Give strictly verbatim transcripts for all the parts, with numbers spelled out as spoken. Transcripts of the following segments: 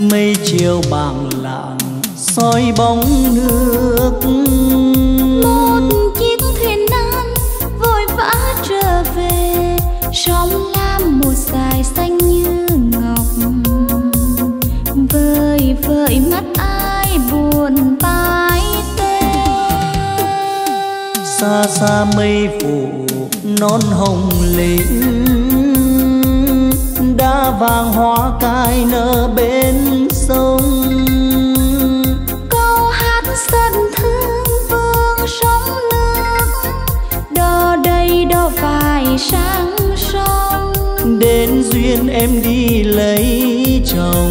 Mây chiều bàng lạng soi bóng nước. Một chiếc thuyền nan vội vã trở về, sóng lam một dải xanh như ngọc. Vơi vợi mắt ai buồn bãi tê. Xa xa mây phủ non hồng lĩnh, đá vàng hoa cài nở bên sông. Câu hát dân thương vương sóng nước, đò đầy đò phải sang sông. Đến duyên em đi lấy chồng,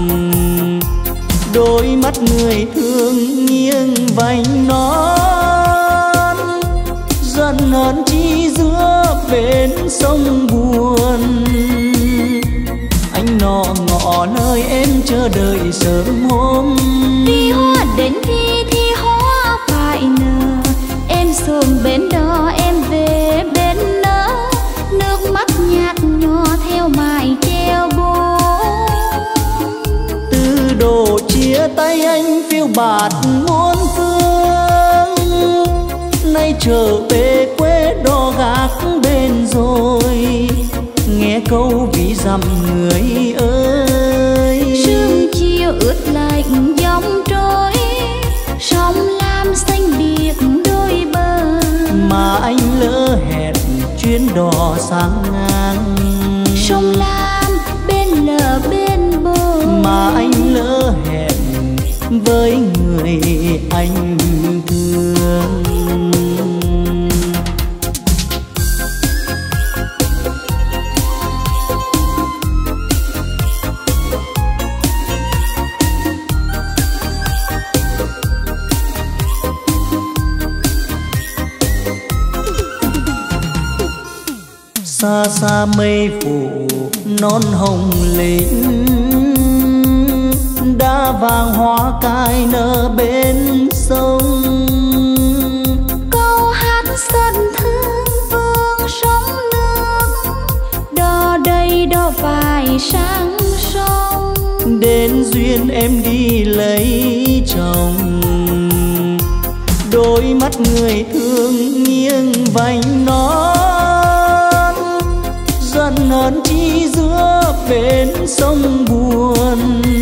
đôi mắt người thương nghiêng vành non. Giận hờn chi giữa bên sông buồn, anh nọ ngọ nơi em chờ đợi sớm hôm. Vì hoa đến khi thì hoa phải nở, em xuồng bến đó em về bên nỡ. Nước mắt nhạt nhòa theo mái treo buồn. Từ độ chia tay anh phiêu bạt muôn phương, nay trở về quê đò gác bên rồi. Nghe câu ví dặm người ơi, Sương chiều ướt lạnh dòng trôi, sóng lam xanh biếc đôi bờ. mà anh lỡ hẹn chuyến đò sang ngang. Sông lam bên lờ bên bờ, mà anh lỡ hẹn với người anh thương. Xa xa mây phủ non hồng lĩnh, đá vàng hoa cài nở bên sông. câu hát dân thương vương sóng nước, đò đầy đò phải sang sông. Đến duyên em đi lấy chồng, đôi mắt người thương nghiêng vành non. Giận hờn chi giữa bên sông buồn,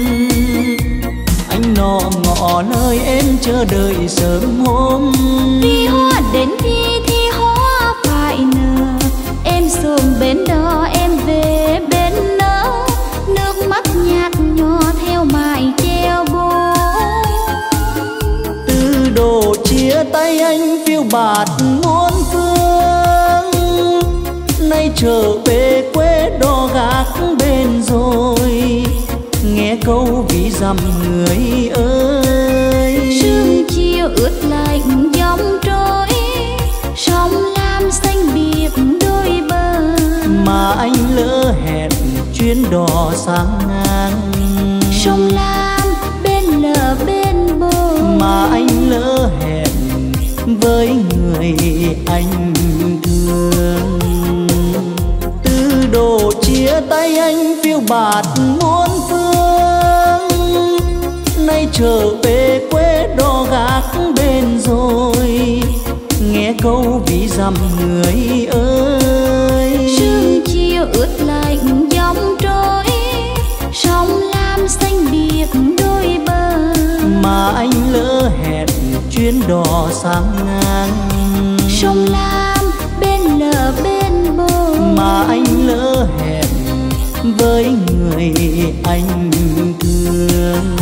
anh nọ ngọ nơi em chờ đợi sớm hôm. Vì hoa đến khi thì hoa phải nở, em xuồng bến đó em về bên nỡ. Nước mắt nhạt nhòa theo mái treo buồn. Từ độ chia tay anh phiêu bạt muôn phương, nay trở về quê đò gác bên rồi. Nghe câu ví dặm người ơi, Sương chiều ướt lạnh dòng trôi, sóng lam xanh biếc đôi bờ. mà anh lỡ hẹn chuyến đò sang ngang. Sông lam bên lờ bên bờ, mà anh lỡ hẹn với người anh thương. Từ độ chia tay anh phiêu bạt muôn phương, nay trở về quê đò gác bên rồi. Nghe câu ví dặm người ơi, Sương chiều ướt lạnh dòng trôi, sóng lam xanh biếc đôi bờ. mà anh lỡ hẹn chuyến đò sang ngang. Sông lam bên lờ bên bờ, mà anh lỡ hẹn với người anh thương.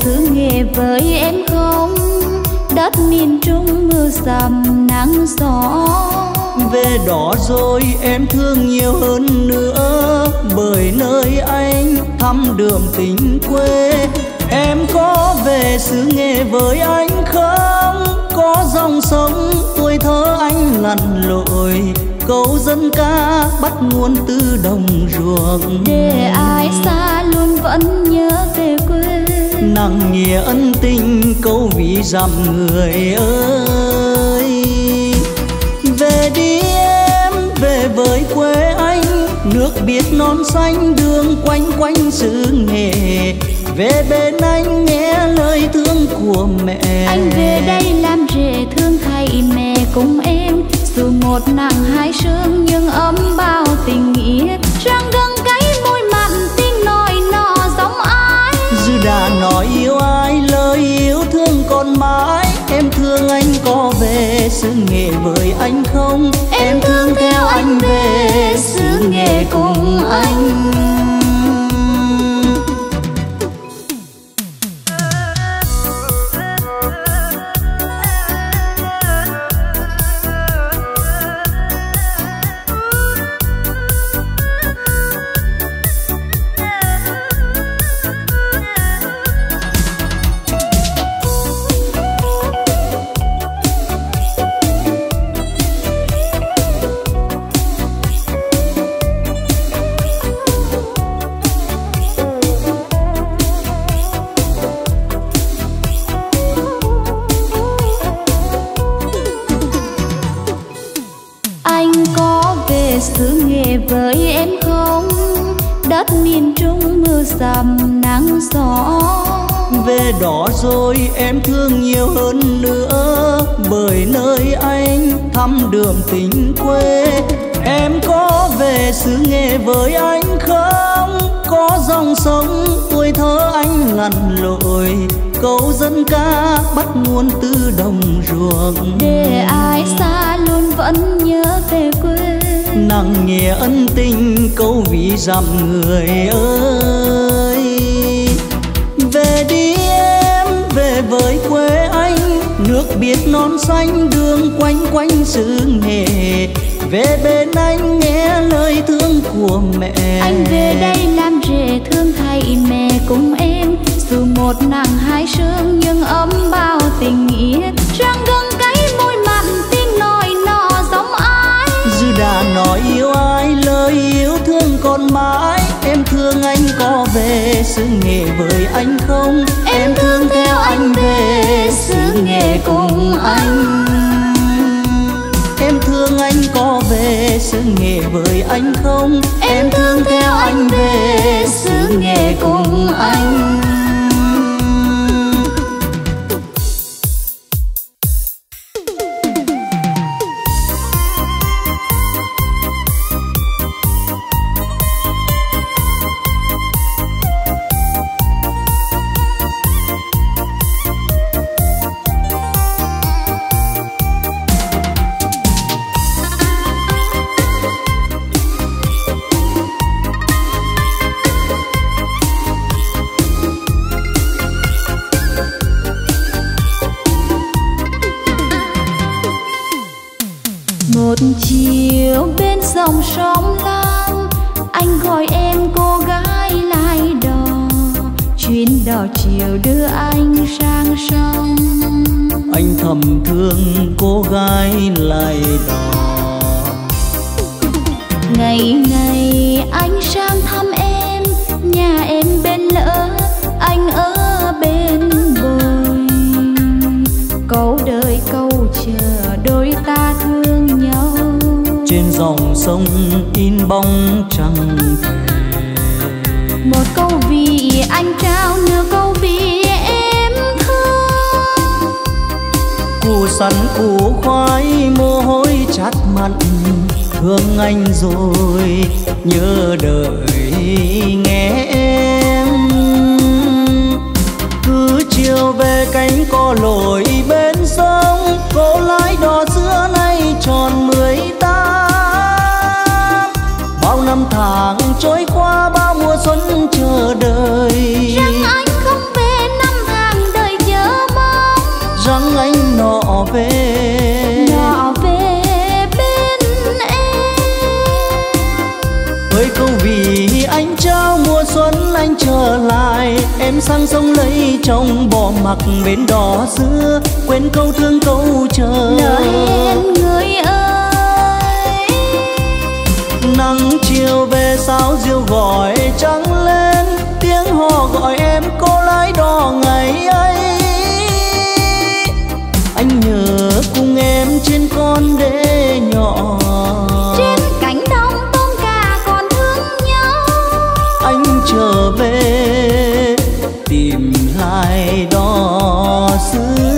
xứ Nghệ với em không? Đất miền Trung mưa dầm nắng gió. Về đó rồi em thương nhiều hơn nữa, bởi nơi anh thăm đường tình quê. Em có về xứ Nghệ với anh không? Có dòng sông tuổi thơ anh lặn lội, câu dân ca bắt nguồn từ đồng ruộng. Để ai xa luôn vẫn nhớ về quê, nặng nghĩa ân tình câu ví dặm người ơi. Về đi em, về với quê anh, nước biếc non xanh đường quanh quanh xứ Nghệ. Về bên anh nghe lời thương của mẹ. Anh về đây làm rể thương thầy mẹ cùng em, dù một nắng hai sương nhưng ấm bao tình nghĩa. Răng gân cái môi mặn tiếng nói nọ giống ai. Dư đã nói yêu ai lời yêu thương còn mãi. Em thương anh có về xứ Nghệ với anh không? Em thương theo anh về xứ Nghệ cùng anh. Xứ Nghệ với em không? Đất miền Trung mưa dầm nắng gió. Về đó rồi em thương nhiều hơn nữa, bởi nơi anh thăm đường tình quê. Em có về xứ Nghệ với anh không? Có dòng sông tuổi thơ anh lặn lội, câu dân ca bắt nguồn từ đồng ruộng. Để ai xa luôn vẫn nhớ về quê, nặng nghĩa ân tình câu ví dặm người ơi. Về đi em, về với quê anh, nước biếc non xanh đường quanh quanh xứ Nghệ. Về bên anh nghe lời thương của mẹ. Anh về đây làm rể thương thầy mẹ cùng em, dù một nắng hai sương nhưng ấm bao tình nghĩa. Răng gân cái môi mặn tiếng nói nọ giống ai. Dư đã nói yêu ai lời yêu thương còn mãi. Em thương anh có về xứ Nghệ với anh không? Em thương theo anh về xứ Nghệ cùng anh. Em thương anh có về xứ Nghệ với anh không? Em thương theo anh về xứ Nghệ cùng anh. Một chiều bên dòng sông Lam, anh gọi em cô gái lái đò. Chuyến đò chiều đưa anh sang sông. Anh thầm thương cô gái lái đò. Ngày ngày anh sang thăm em, nhà em bên lỡ, anh ở bên bồi. Câu đời câu chờ đôi ta thương nhau. Trên dòng sông in bóng trăng thề. Một câu vì anh trao, nửa câu vì em thương. Củ sắn củ khoai mồ hôi chát mặn, thương anh rồi nhớ đợi nghe em. Cứ chiều về cánh cò lội bên sông, cô lái đò xưa nay tròn mười tám. Bao năm tháng trôi qua bao mùa xuân chờ đợi. Rằng anh không về năm anh trao mùa xuân anh trở lại, em sang sông lấy chồng bỏ mặc bến đò xưa, quên câu thương câu chờ lỡ hẹn người ơi. Nắng chiều về sao diều gọi trắng lên, tiếng hò gọi em cô lái đò ngày ấy. Anh nhớ cùng em trên con đê nhỏ, trên cánh đồng tôm cá còn thương nhau. Anh trở về tìm lại đò xưa.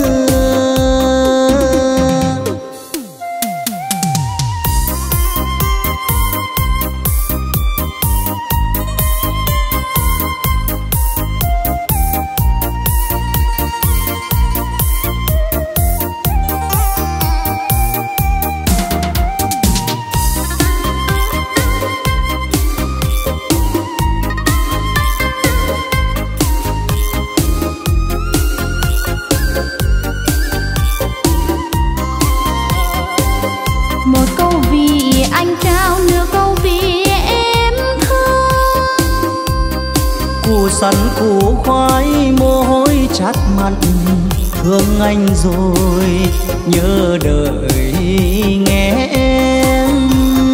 Sắn củ khoai mồ hôi chát mặn, thương anh rồi nhớ đợi nghe em.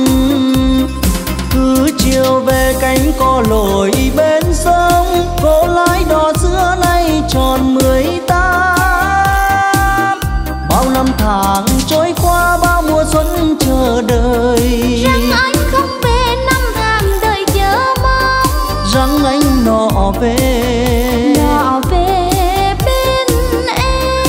Cứ chiều về cánh cò lội bên sông, cô lái đò xưa nay tròn mười tám. Bao năm tháng trôi qua, bao mùa xuân chờ đợi, rằng anh không về năm tháng đợi chờ mong, rằng anh nọ về nọ về bên em.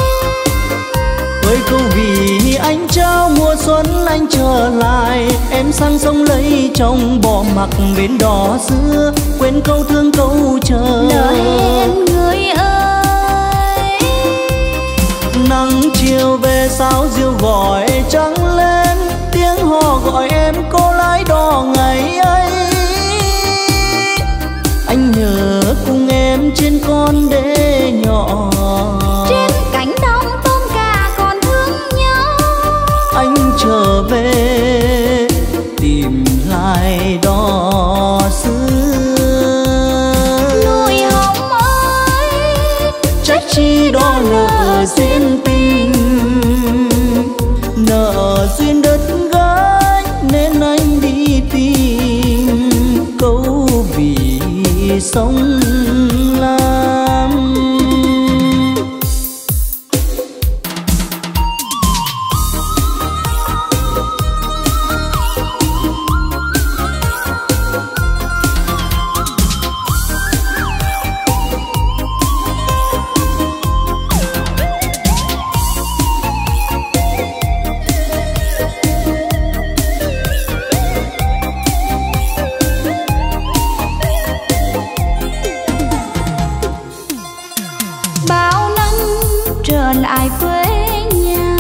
với câu vì anh trao mùa xuân anh trở lại, em sang sông lấy chồng bỏ mặc bến đò xưa, quên câu thương câu chờ lỡ hẹn người ơi. Nắng chiều về sao diều gọi trắng lên, tiếng hò gọi em cô lái đò ngày ấy. Anh nhớ cùng em trên con đê nhỏ, trên cánh đồng tôm cá còn thương nhau. Anh trở về tìm lại đò xưa. Núi Hồng ơi, trách chi đó nợ duyên tình, nợ duyên đất gái nên anh đi tìm câu vì sống lam. lại quê nhà,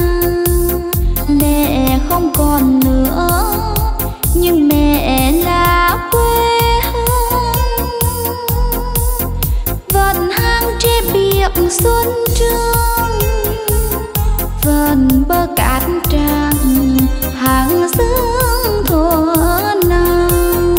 mẹ không còn nữa nhưng mẹ là quê hương. Vẫn hang tre biếc xuân trương, vẫn bờ cát trắng hàng sương thuở nào.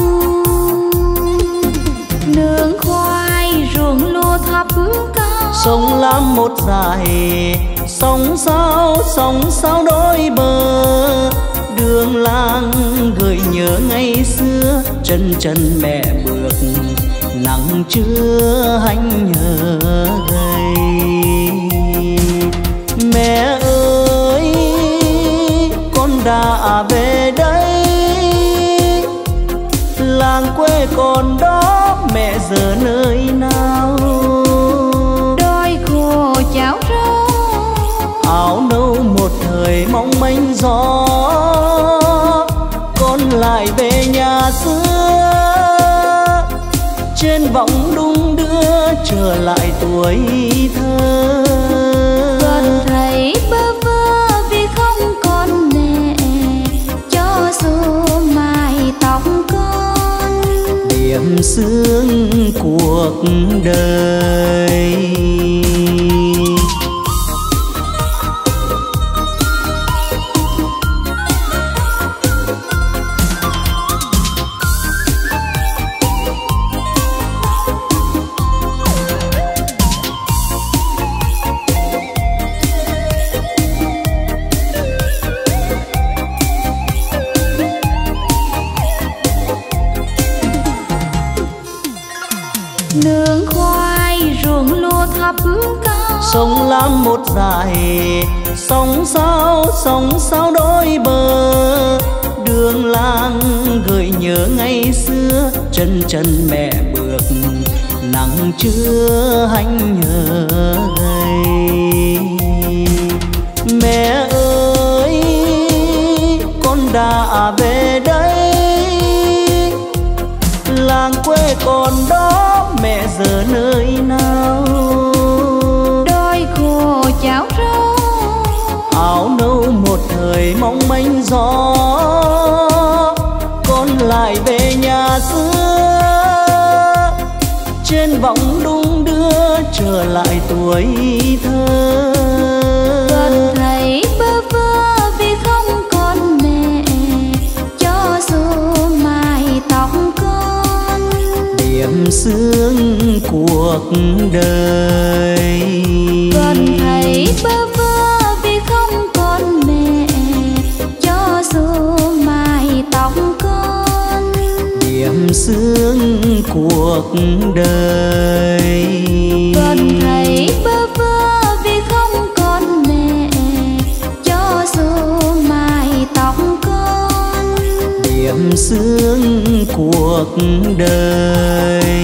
Nương khoai ruộng lúa thấp cao, sông Lam một dải, sóng sao sóng sao đôi bờ. Đường làng gợi nhớ ngày xưa, chân chân mẹ bước nắng trưa hanh nhớ gầy. Mẹ ơi con đã về đây, làng quê còn đó mẹ giờ nơi nào. đôi khô cháo rau, áo nâu một thời mong manh gió, con lại về nhà xưa. Trên võng đung đưa trở lại tuổi thơ, vẫn thấy bơ vơ vì không còn mẹ, cho dù mái tóc con điểm sương cuộc đời. nương khoai ruộng lúa thấp cao. Sông Lam một dải sóng sao sóng sao đôi bờ, đường làng gợi nhớ ngày xưa chân chân mẹ bước nắng chưa hanh nhớ gầy. Mẹ ơi con đã về đây, làng quê còn đó mẹ giờ nơi nào. Đôi khô cháo rau áo nâu một thời mong manh gió, con lại về nhà xưa trên võng đung đưa trở lại tuổi thơ. Con thấy bơ vơ vì không còn mẹ, cho dù mái tóc con điểm sương cuộc đời. Con thấy bơ vơ vì không còn mẹ, cho dù mái tóc con điểm sương cuộc đời. Con thấy bơ vơ vì không còn mẹ, cho dù mái tóc con điểm sương cuộc đời.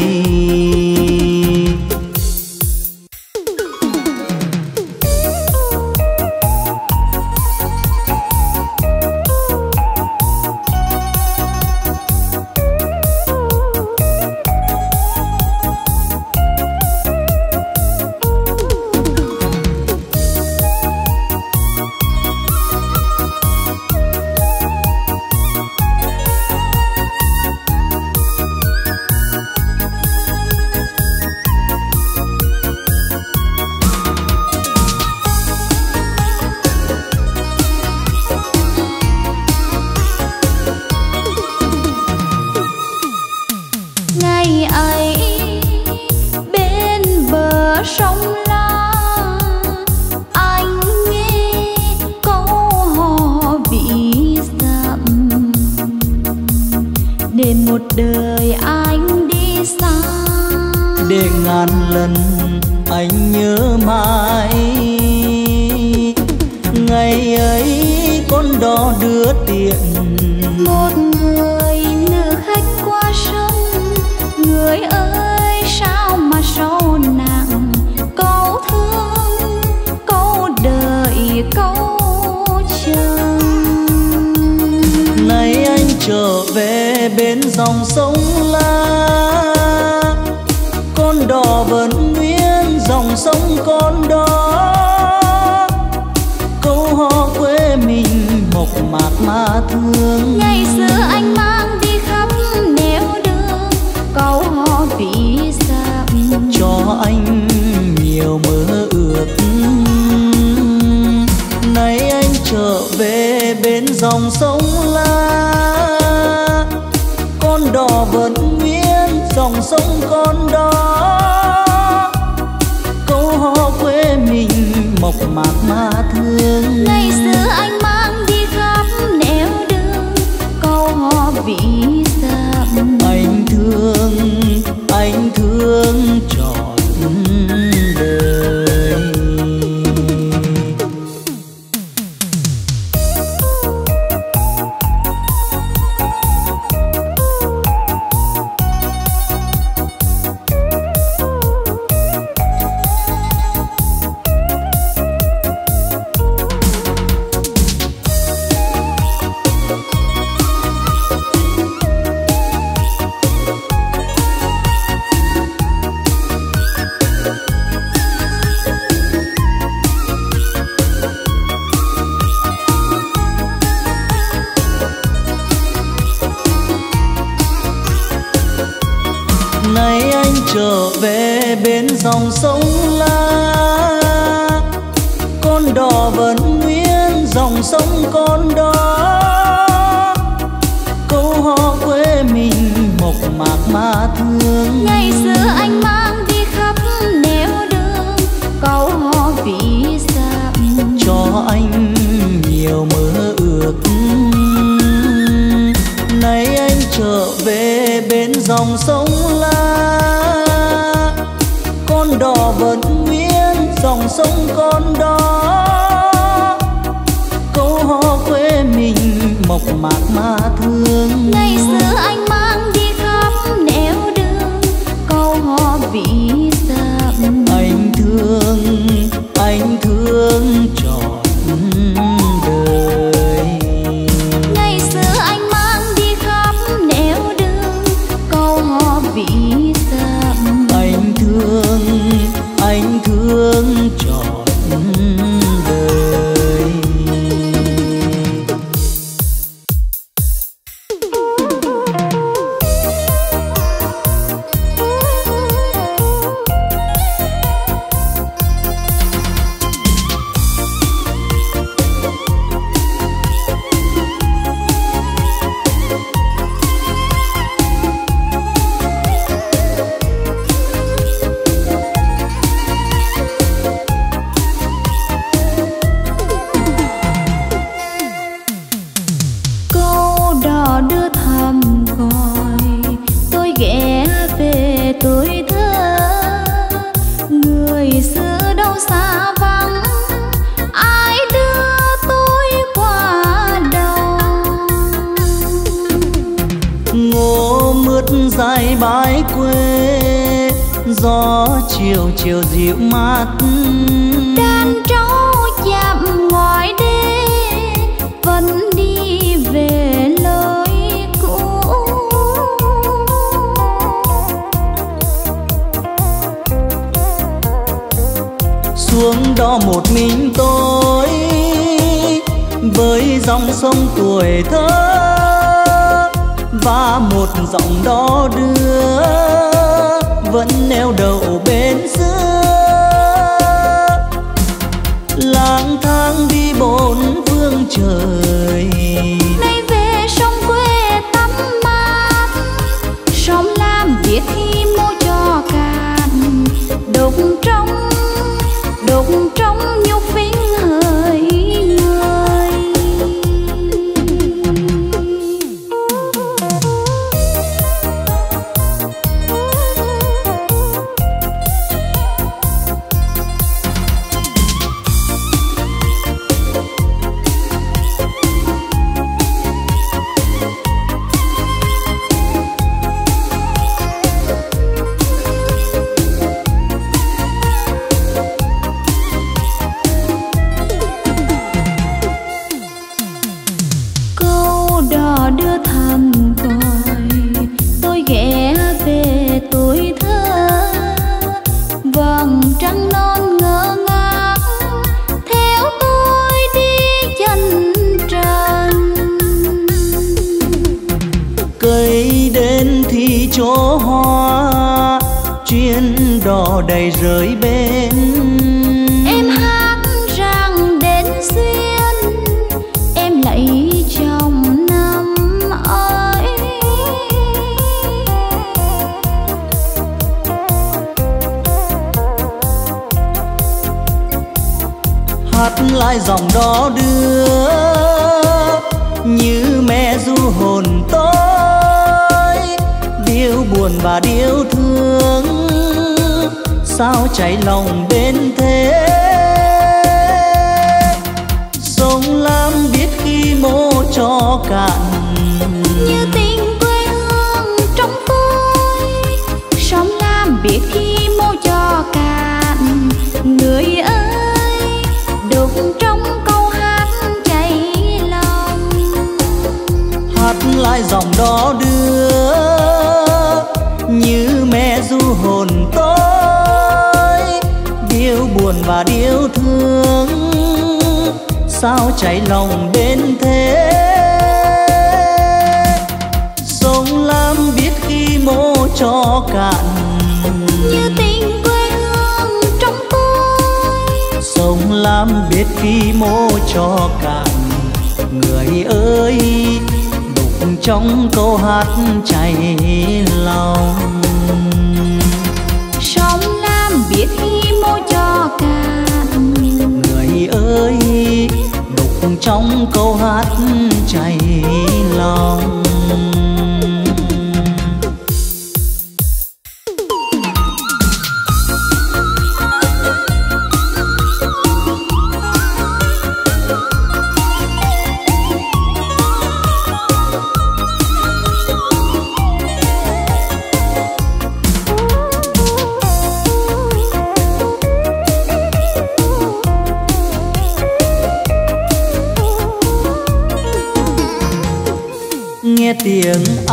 trở về bên dòng sông La. Con đò vẫn nguyên dòng sông con đó, câu hò quê mình mộc mạc mà thương. Ngày xưa anh mang đi khắp nẻo đường, câu hò vĩ dặm cho anh nhiều mơ ước. Nay anh trở về bên dòng sông La, gương đỏ vẫn nguyên dòng sông con đó. Câu hò quê mình mộc mạc mà thương. Ngày xưa anh mang đi khắp nẻo đường, câu hò vĩ dặm. Anh thương, anh thương trọn đời. Ngày xưa anh mang đi khắp nẻo đường, câu hò vĩ dặm. Anh thương, anh thương trọn đời. Dài bãi quê gió chiều chiều dịu mát. Đàn trâu chạm ngoài đê vẫn đi về lối cũ. Xuống đó một mình tôi với dòng sông tuổi thơ và một giọng đó đưa vẫn neo đậu bên xưa. Lang thang đi bốn phương trời, nay về sông quê tắm mát. Sông Lam biết khi mô cho cạn, đục trong đục trong nhục vinh hỡi người. Chỗ hoa chuyến đò đầy rơi bên. Em hát rằng đến duyên em lấy chồng năm ấy. Hát lại dòng đó đưa như mẹ du hồn tôi. Điêu buồn và điêu thương sao cháy lòng bên thế. Sông Lam biết khi mô cho cạn, như tình quê hương trong tôi. Sông Lam biết khi mô cho cạn, người ơi đục trong câu hát cháy lòng. Hát lại dòng đó đưa như mẹ du hồn tôi. Điêu buồn và điêu thương sao cháy lòng bên thế. Sông Lam biết khi mô cho cạn, như tình quê hương trong tôi. Sông Lam biết khi mô cho cạn, người ơi đục trong câu hát cháy lòng. Sông Lam biết khi mô cho cạn, người ơi đục trong câu hát cháy lòng.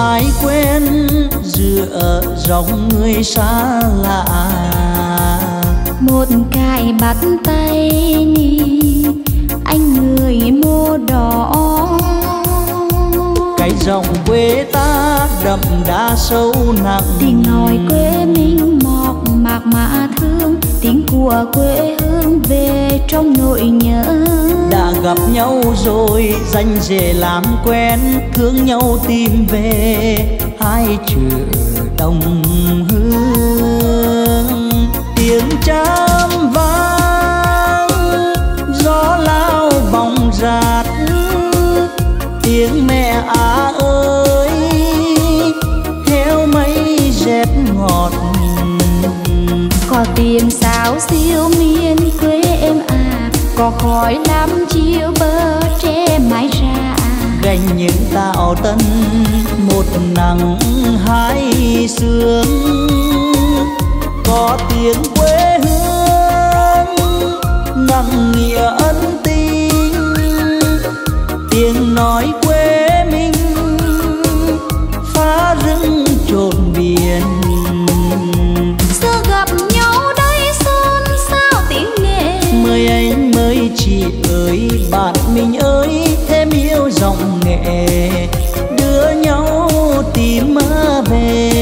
ai quen giữa dòng người xa lạ. Một cái bắt tay ni anh người mô đỏ. Cái dòng quê ta đậm đá sâu nặng. Tiếng nói quê mình mọc mạc mà thương. Tiếng của quê hương về trong nỗi nhớ. Đã gặp nhau rồi danh dễ làm quen. Thương nhau tìm về hai chữ đồng hương. Tiếng chám vang gió lao bóng rạt. Tiếng mẹ à ơi theo mây dép ngọt. Có tiếng sáo siêu miên quê em à. Có khói lắm chiều bờ tre mái ra. Gành những tạo tân một nắng hai sương. Có tiếng quê hương nặng nghĩa ân tình. Tiếng nói quê mình phá rừng trộn biển. Xưa gặp nhau đây xôn xao tiếng nghệ. Mời anh mời chị ơi bạn mình ơi thêm yêu giọng nghệ. Đưa nhau tìm mơ về.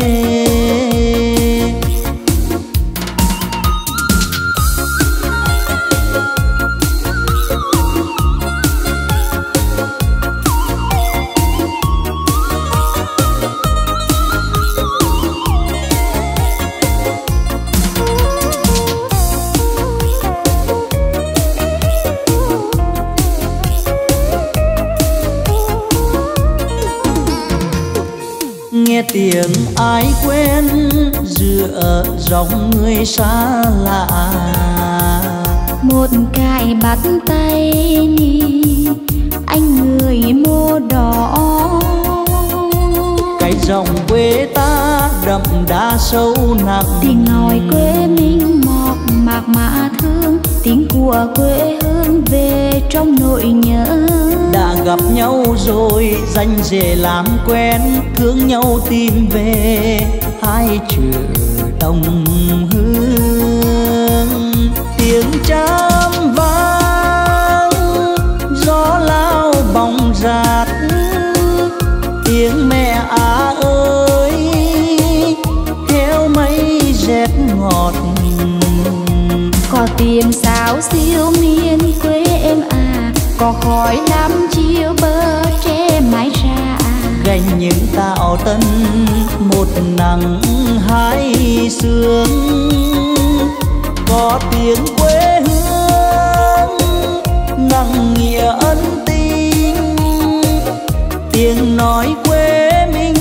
Nghe tiếng ai quen giữa dòng người xa lạ. Một cái bắt tay ni anh người mô đỏ. Cái dòng quê ta đậm đá sâu nặng. Tiếng nói quê mình mọc mạc mà thương. Tiếng của quê hương về trong nỗi nhớ. Đã gặp nhau rồi danh dễ làm quen. Thương nhau tìm về hai chữ đồng hương. Tiếng chám vang gió lao bóng rạt. Tiếng mẹ à ơi theo mây dép ngọt. Có tiếng sáo siêu miên quê em à. Có khói lắm chiều bờ tre mái ra. Gành những tạo tân một nắng hai sương. Có tiếng quê hương nặng nghĩa ân tình. Tiếng nói quê mình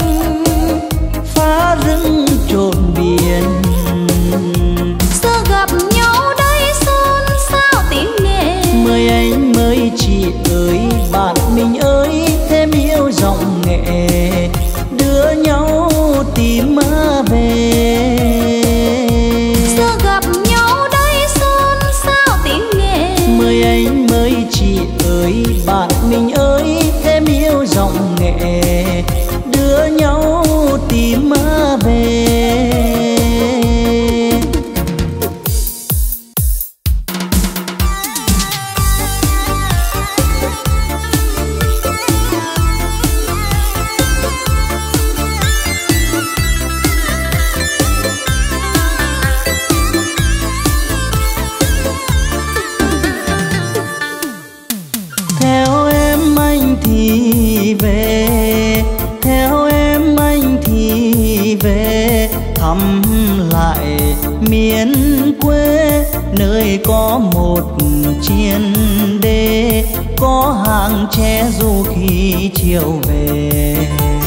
phá rừng trộn biển. Xưa gặp nhau đây xôn xao tiếng nghệ. Mời anh mời chị ơi bạn mình ơi thêm yêu giọng nghệ. Đưa nhau tìm mơ về. Xưa gặp nhau đây xôn xao tiếng nghệ. Mời anh mời chị ơi bạn mình ơi thêm yêu giọng nghệ. Đưa nhau tìm mơ về. Theo em anh thì về. Theo em anh thì về. Thăm lại miền quê. Nơi có một chiên đê. Có hàng tre dù khi chiều về.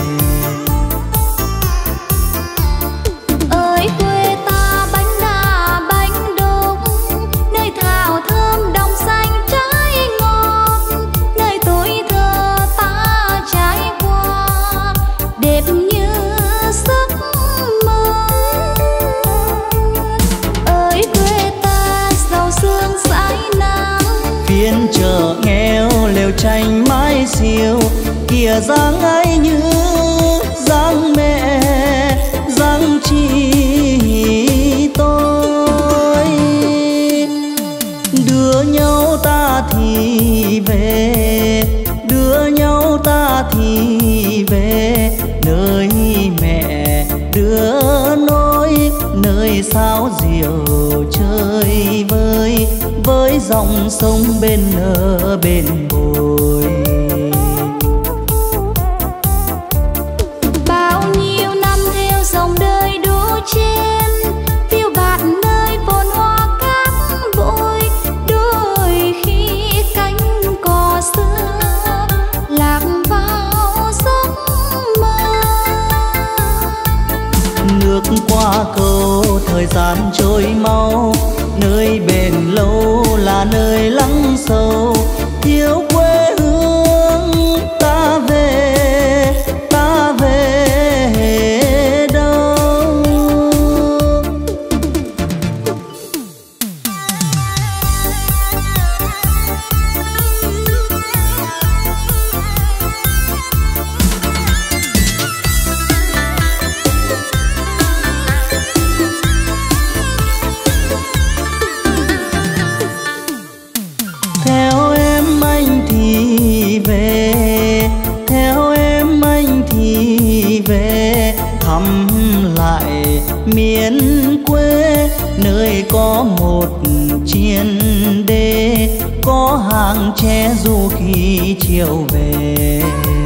Ơi quê ta bánh đa bánh đúc. Nơi thảo thơm đồng xanh trái ngọt. Nơi tuổi thơ ta trải qua đẹp như giấc mơ. Ơi quê ta giàu sương sải nắng. Phiên chợ nghèo lều tranh mái xiêu. Kìa dáng ấy như đưa nối nơi sao diệu chơi vơi với dòng sông bên nở bên bồi. Bao nhiêu năm theo dòng đời đua chen, phiêu bạt nơi phồn hoa cát bụi, đôi khi cánh cò xưa lạc vào giấc mơ. Nước qua cầu thời gian trôi mau, nơi bền lâu là nơi lắng sâu. Thiếu quê hương ta về, ta về đâu? Theo em anh thì về, theo em anh thì về thăm lại miền quê, nơi có một chiên đê, có hàng tre du khi chiều về.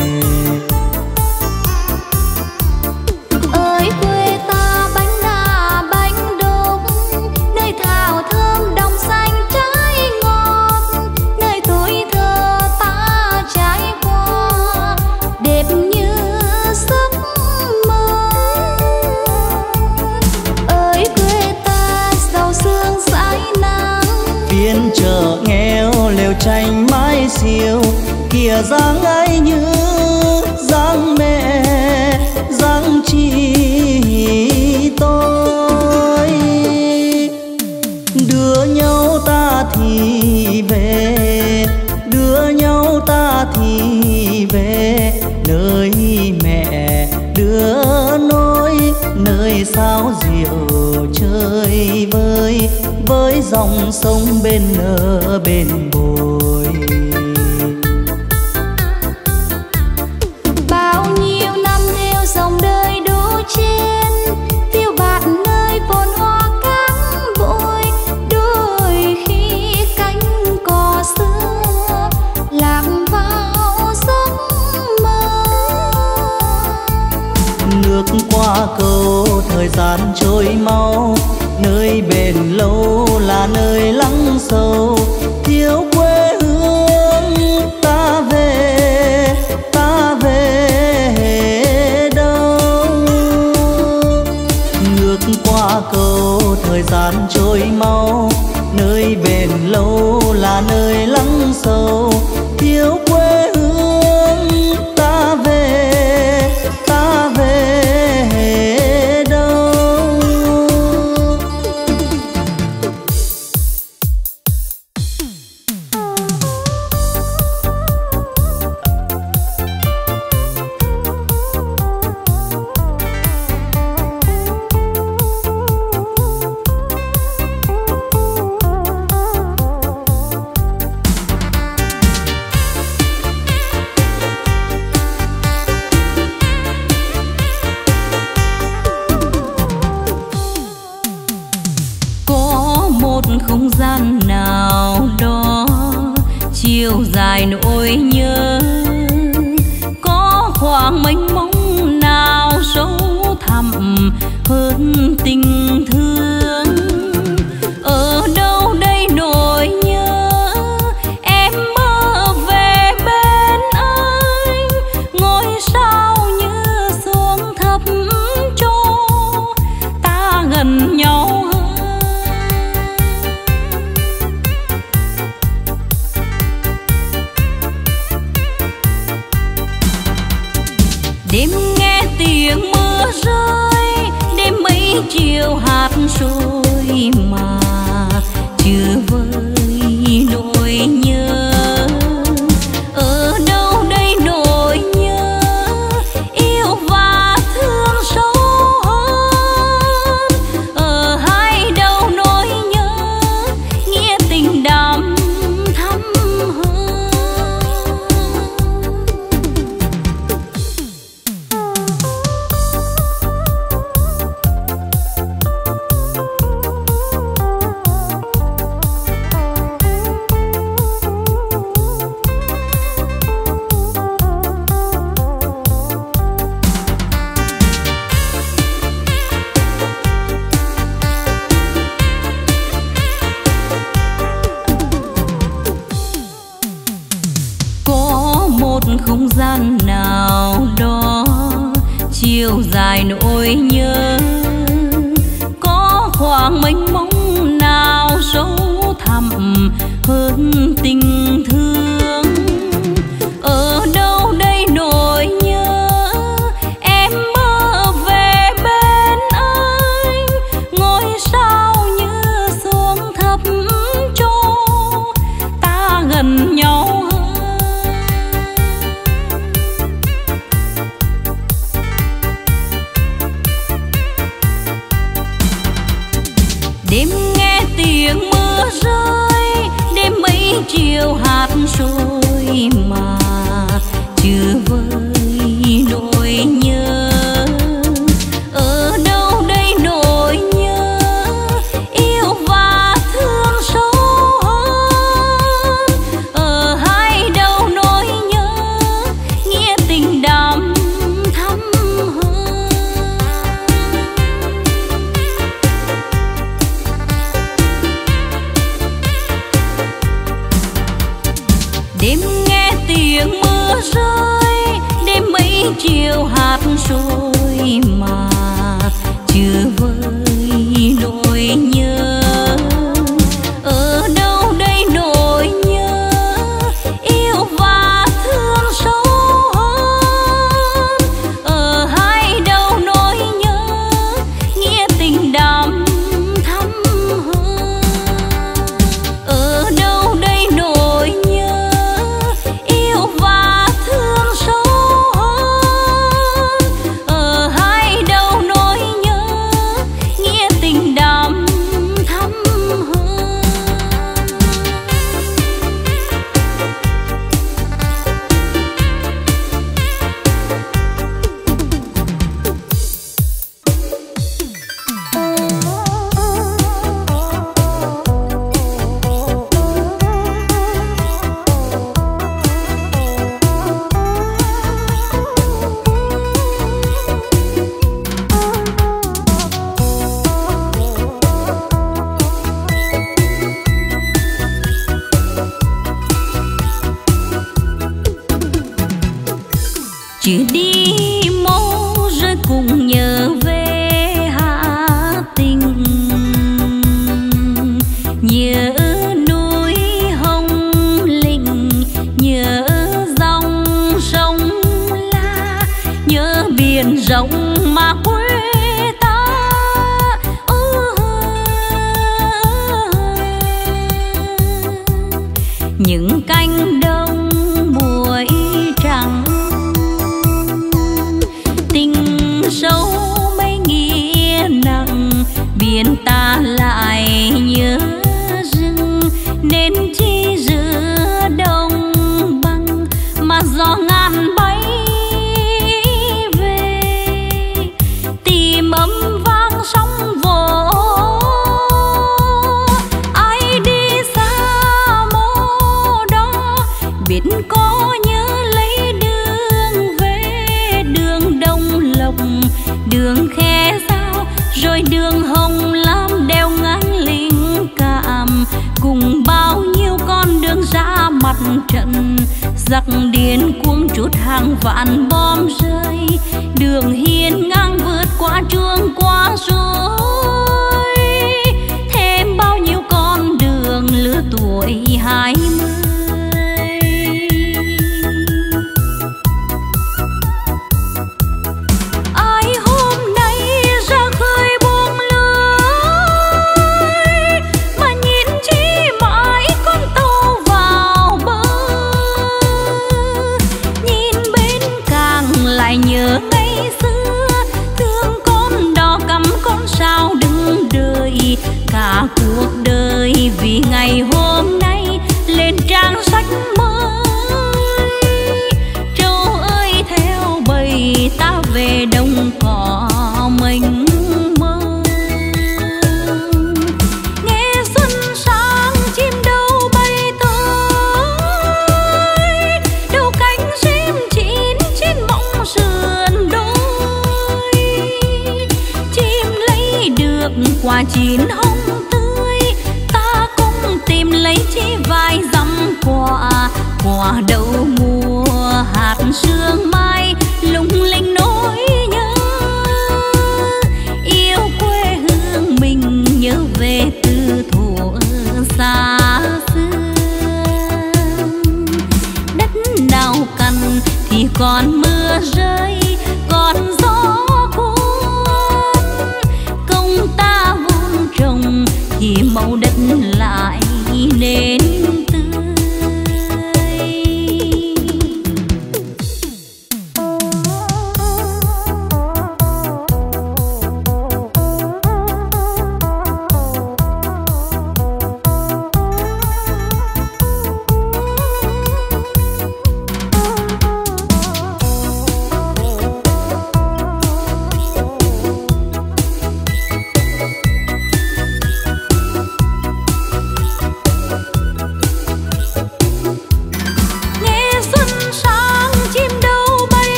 Ơi quê ta bánh đa bánh đúc, nơi thảo thơm đồng xanh trái ngọt, nơi tuổi thơ ta trải qua đẹp như giấc mơ. Ơi quê ta giàu sương dãi nắng, Phiên chợ nghèo lều tranh mái xiêu, kìa dáng ấy như dáng mẹ dáng chị tôi. Đưa nhau ta thì về, đưa nhau ta thì về nơi mẹ đưa nối nơi sao diệu chơi vơi với dòng sông bên nở bên bồi. bao nhiêu năm theo dòng đời đua chen, phiêu bạt nơi phồn hoa cát bụi, đôi khi cánh cò xưa lạc vào giấc mơ. Nước qua cầu thời gian trôi mau, nơi bền lâu là nơi lắng sâu. Thiếu quê hương ta về, ta về đâu? Nước qua cầu thời gian trôi mau, nơi bền lâu là nơi lắng sâu. Thiếu quê hương ta về, ta về đâu? Không gian nào đó chiều dài nỗi nhớ, có khoảng mênh mông nào sâu thẳm hơn tình thương. Ở đâu đây nỗi nhớ, em mơ về bên anh, ngôi sao như xuống thấp cho ta gần nhau. Đêm nghe tiếng mưa rơi, đêm mấy chiều hạt trôi mà chưa vơi nỗi nhớ. Ở đâu đây nỗi nhớ, yêu và thương sâu hơn. Ở hai đâu nỗi nhớ, nghĩa tình đậm thắm hơn. chiều dài nỗi nhớ, có khoảng mênh mông nào sâu thẳm hơn tình thương. Ở đâu đây nỗi nhớ, em mơ về bên anh, ngôi sao như xuống thấp cho ta gần nhau. Đêm nghe tiếng mưa rơi, đêm mấy chiều hạt trôi mà chưa vơi nỗi nhớ. Ở đâu đây nỗi nhớ, yêu và thương sâu hơn. Ở hai đâu nỗi nhớ, nghĩa tình đậm thắm hơn. Đêm nghe tiếng mưa rơi, đêm mấy chiều hạt trôi mà chưa vơi nỗi nhớ. Ở đâu đây nỗi nhớ, yêu và thương sâu hơn. Ở hai đâu nỗi nhớ, nghĩa tình đậm thắm hơn. Ở đâu đây nỗi nhớ, yêu và thương sâu hơn. Ở hai đâu nỗi nhớ, nghĩa tình đậm thắm hơn. Chưa đi mô rồi cùng nhớ về Hà Tình, nhớ núi Hồng Lĩnh, nhớ dòng sông La, nhớ biển rộng mà quê ta. Những cánh đồng muối trắng, tình sâu mấy nghĩa nặng, biển ta lại nhớ rừng. Nên chi giữa đông băng mà gió ngàn bay về, tìm ấm vang sóng vỗ. Ai đi xa mô đó, biết có nhớ lấy đường về. Đường Đông Lộc, đường Khe Giao, rồi đường Hồng Lam đeo ngang Linh Cảm, cùng bao nhiêu con đường ra mặt trận. Giặc điên cuồng trút hàng vạn bom rơi, đường hiên ngang vượt qua chuông qua rồi. Thêm bao nhiêu con đường lứa tuổi hai mươi. Ai hôm nay ra khơi buông lưới, mà nhìn chi mãi con tàu vào bờ. Nhìn bên càng lại nhớ ngày xưa, thương con đò cắm con sao đứng đợi. Cả cuộc đời vì ngày hôm nay lên trang sách mới. Trâu ơi theo bầy ta về đồng cỏ mênh mông. Nghe xuân sang chim đâu bay tới, đâu cánh chim chín trên mộng sườn đôi. Chim lấy được quả chín hồng tươi, ta cũng tìm lấy chi vài dặm quả. Quả đậu mùa hạt sương mai lung linh nỗi nhớ.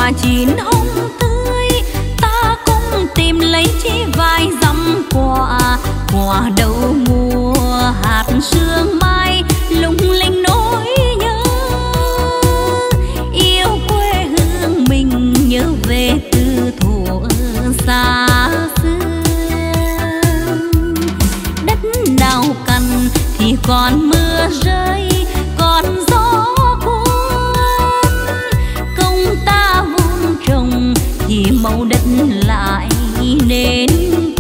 hoa chín hồng tươi, ta cùng tìm lấy chỉ vài dặm quả. Quả đầu mùa hạt sương mai lung linh nỗi nhớ, yêu quê hương mình nhớ về từ thuở xa xưa. Đất nào cằn thì còn mưa rơi, còn gió cuốn. Công ta vun trồng thì màu đất lại nên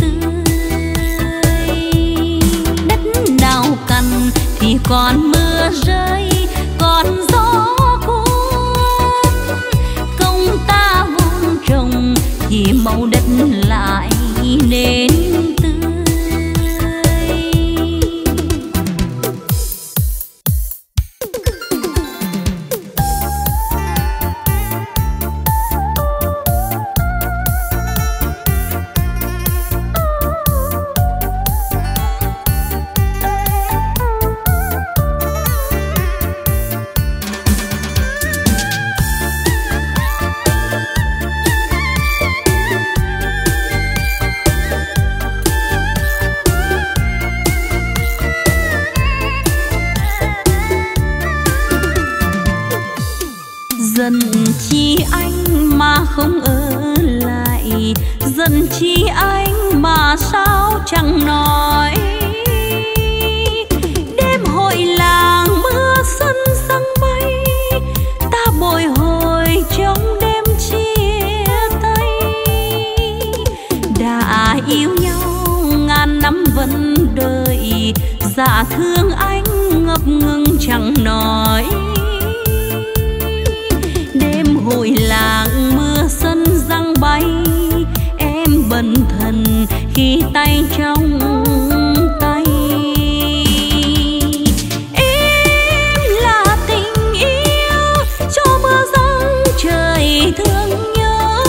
thì còn mưa rơi, còn gió cuốn. Công ta vun trồng thì màu đất lại nên tươi. Dần chi anh mà không ở lại, dần chi anh mà sao chẳng nói. Đêm hội làng mưa xuân săng bay, ta bồi hồi trong đêm chia tay. Đã yêu nhau ngàn năm vẫn đợi, dạ thương anh ngập ngừng chẳng nói. Hội làng mưa xuân răng bay, em bần thần khi tay trong tay. Em là tình yêu cho mưa răng trời thương nhớ.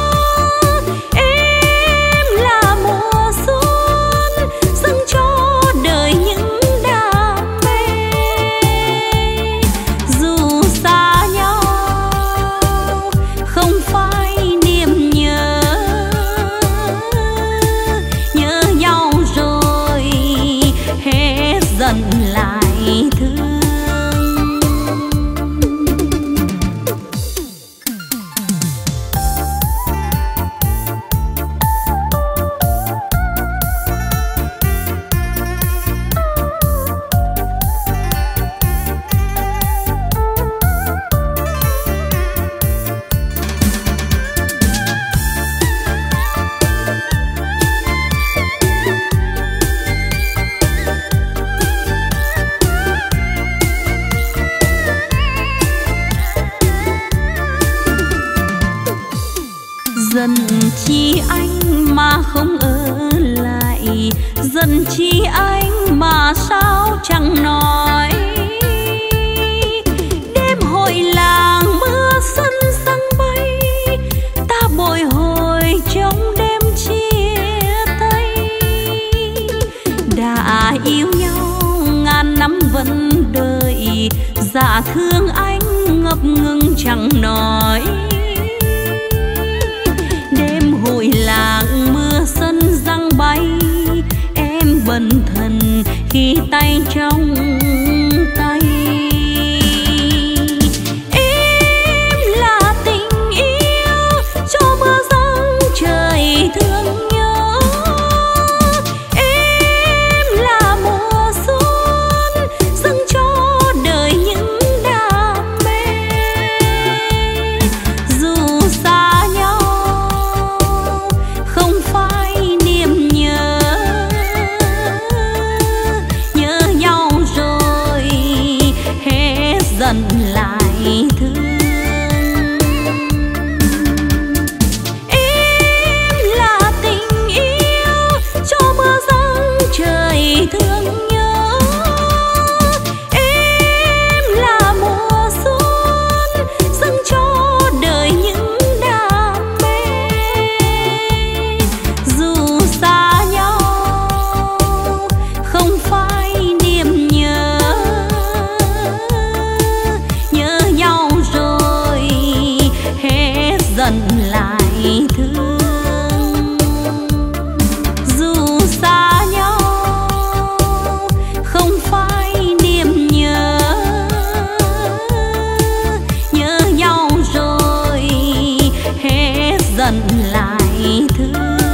Em là mùa xuân dâng cho đời những đam mê. Dù xa nhau không phải niềm nhớ, nhớ nhau rồi hết dần lại thương. Dần chi anh mà không ở lại, dần chi anh mà sao chẳng nói. Đêm hội làng mưa xuân săng bay, ta bồi hồi trong đêm chia tay. Đã yêu nhau ngàn năm vẫn đợi, dạ thương anh ngập ngừng chẳng nói. Hội làng mưa xuân răng bay, em bần thần khi tay trong tay. Em là tình yêu cho mưa răng trời thương nhớ. Em là mùa xuân dâng cho đời những đam mê. Dù xa nhau không phải niềm nhớ, nhớ nhau rồi hết dần lại thương. Em là tình yêu cho mưa răng trời thương nhớ. Em là mùa xuân dâng cho đời những đam mê. Dù xa nhau không phải niềm nhớ, phai niềm nhớ, nhớ nhau rồi hết dần lại thương.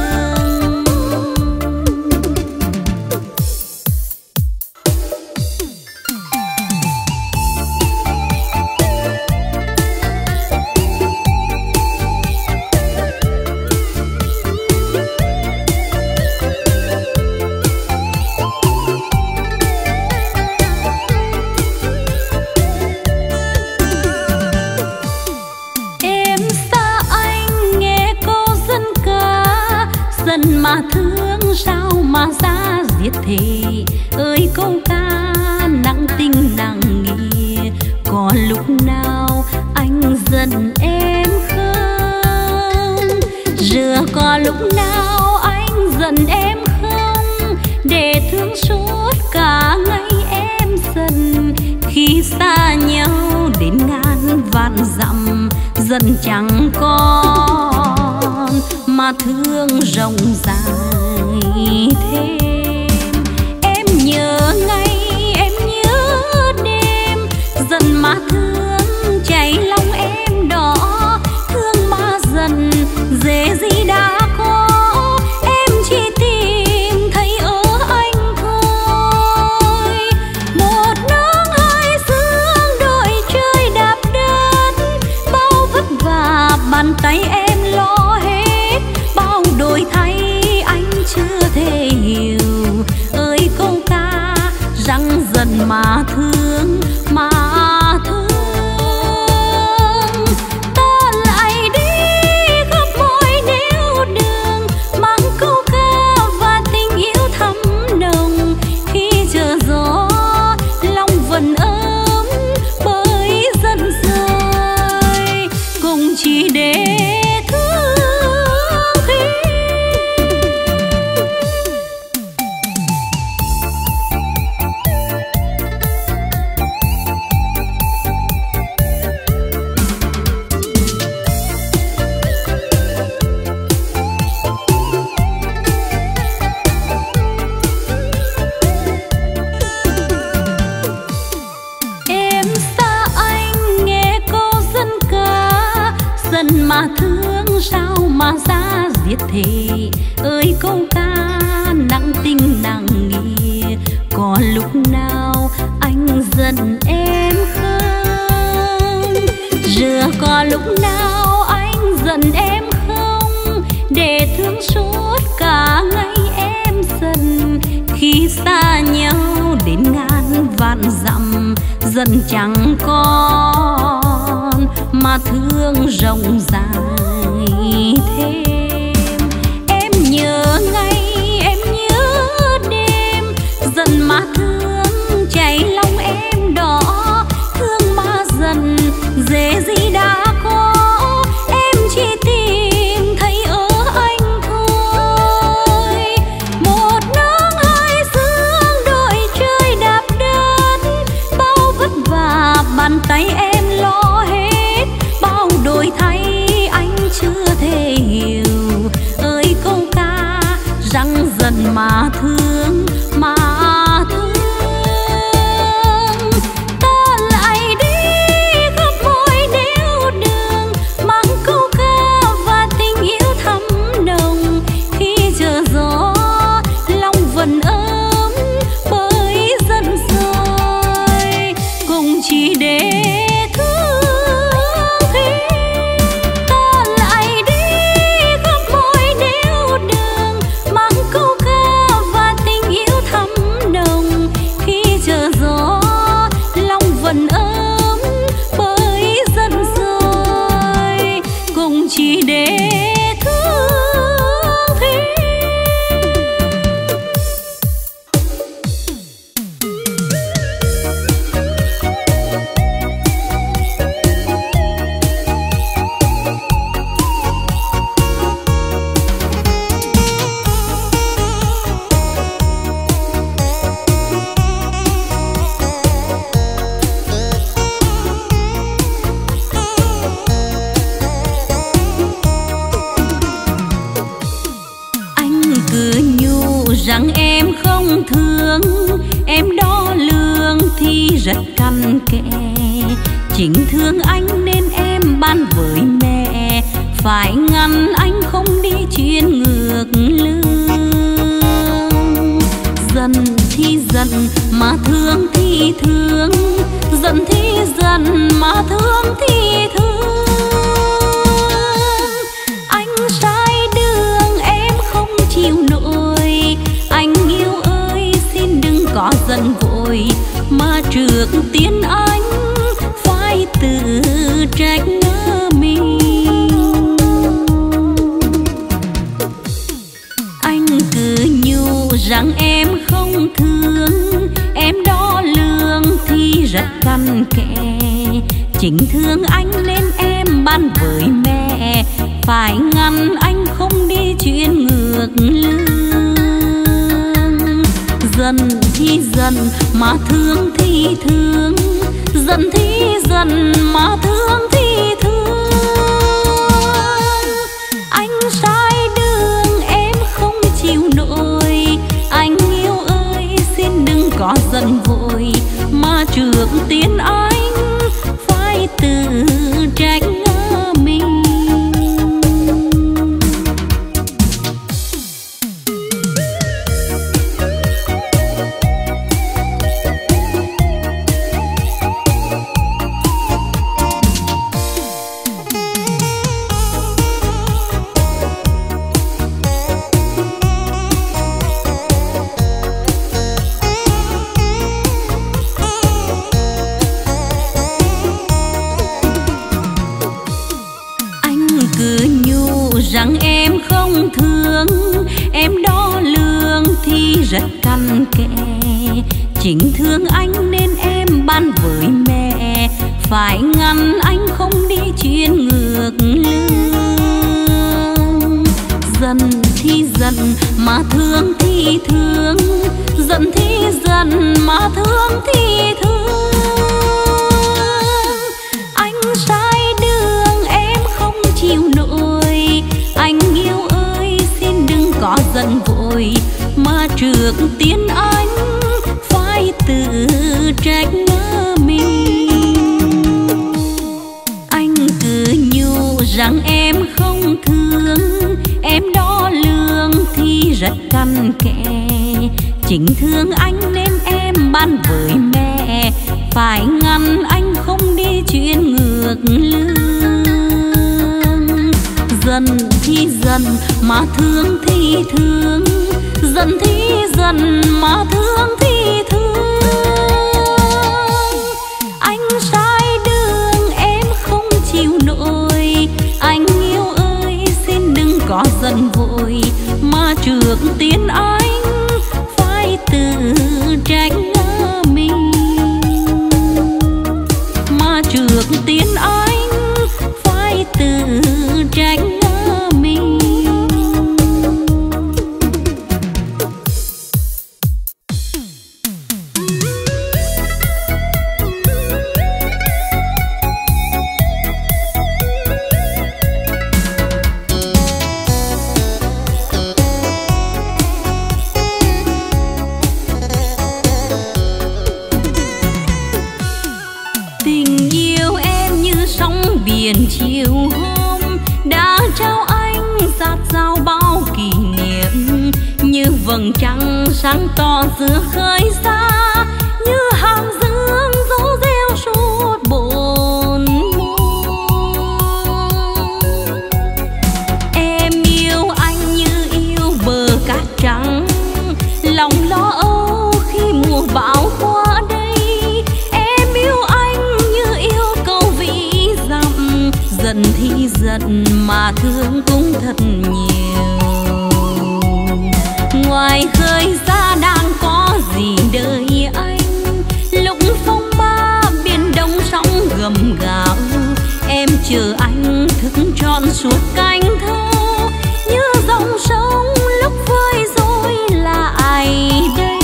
Mà thương sao mà ra giết thề, ơi câu ca nặng tình nặng nghĩa. Có lúc nào anh giận em không? Giờ có lúc nào anh giận em không? Để thương suốt cả ngày em dần. Khi xa nhau đến ngàn vạn dặm, dần chẳng còn mà thương rộng dài thêm. Em nhớ ngày, em nhớ đêm, dần mà thương cháy lòng em đỏ. Thương mà dần dễ gì đã có, em chỉ tìm thấy ở anh thôi. Một nắng hai sương đôi trời đạp đất, bao vất vả bàn tay em lo hết. Bao đổi thay anh chưa thể hiểu, ơi câu ca răng dần mà thương mà thương. Ta lại đi khắp mọi nẻo đường, mang câu ca và tình yêu thắm nồng. Khi chờ gió lòng vẫn ấm bởi dần rơi, cùng chỉ để mà thương sao mà ra giết thề, ơi câu ca nặng tình nặng nghĩa. Có lúc nào anh giận em không? Giờ có lúc nào anh giận em không? Để thương suốt cả ngày em dần. Khi xa nhau đến ngàn vạn dặm, dần chẳng còn mà thương rộng dài thêm. Em nhớ ngày, em nhớ đêm, dần mà thương cháy lòng em đỏ. Thương mà dần dễ gì đã có, em chỉ tìm thấy ở anh thôi. Một nắng hai sương đôi trời đạp đất, bao vất vả bàn tay em lo hết. Bao đổi thay anh chưa thể hiểu, ơi câu ca răng dần mà thương mà thương. Ta lại đi khắp mọi nẻo đường, mang câu ca và tình yêu thắm nồng. Khi chờ gió lòng vẫn ấm bởi dần rơi, cùng chỉ để Chính thương anh nên em ban với mẹ, phải ngăn anh không đi chuyên ngược lương. Giận thì giận mà thương thì thương, giận thì giận mà thương thì thương. Anh sai đường em không chịu nổi, anh yêu ơi xin đừng có giận vội, mà trước tiên anh phải tự trách mình. Anh cứ nhủ rằng em không thương, em đo lường thì rất cặn kẽ. Chính thương anh nên em ban với mẹ, phải ngăn anh không đi chuyên ngược lương. Giận thì giận mà thương thì thương, giận thì giận mà thương thì thương. Anh sai đường em không chịu nổi, anh yêu ơi xin đừng có giận vội, mà trước tiên anh phải tự trách mình. Rằng em không thương, em đo lường thì rất cặn kẽ. Chính thương anh nên em ban với mẹ, phải ngăn anh không đi chuyên ngược lương. Giận thì giận mà thương thì thương, giận thì giận mà thương thì thương. Anh sai đường em không chịu nổi, anh yêu ơi xin đừng có giận vội, mà trước tiên anh phải tự trách mình. Anh cứ nhủ rằng em không thương, em đo lường thì rất cặn kẽ. Chính thương anh nên em ban với mẹ, phải ngăn anh không đi chuyên ngược lương. Giận thì giận mà thương thì thương, giận thì giận mà thương thì thương. Anh sai đường em không chịu nổi, anh yêu ơi xin đừng có giận vội, mà trước tiên anh phải tự trách mình. Mà trước tiên anh phải tự trách mình. Tình yêu em như sóng biển chiều hôm, đã trao anh sát giao bao kỷ niệm. Như vầng trăng sáng to giữa khơi xa, như hàng dương dấu rêu suốt bồn em yêu anh như yêu bờ cát trắng, lòng lo âu khi mùa bão qua đây. Em yêu anh như yêu câu vĩ dặm, giận thì giận mà thương cũng thật nhiều. Ngoài khơi xa đang có gì đợi anh, lúc phong ba biển đông sóng gầm gào. Em chờ anh thức trọn suốt canh thơ, như dòng sông lúc vơi rồi lại đây.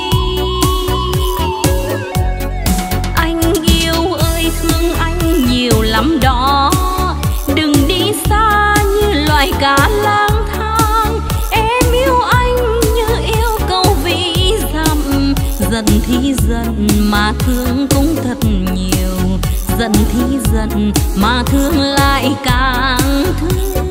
Anh yêu ơi thương anh nhiều lắm đó, đừng đi xa như loài cá lang thang. Em yêu anh như yêu câu vĩ dặm, giận thì giận mà thương cũng thật nhiều. giận thì giận mà thương lại càng thương.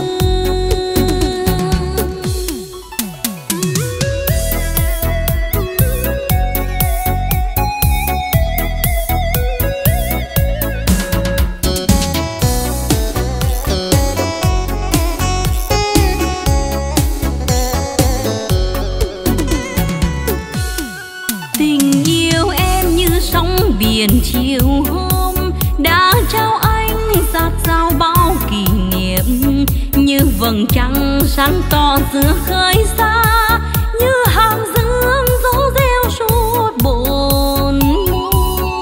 Tình yêu em như sóng biển chiều hôm đã trao anh sát sao bao kỷ niệm, như vầng trăng sáng to giữa khơi xa, như hàng dương dấu rêu suốt bồn môn.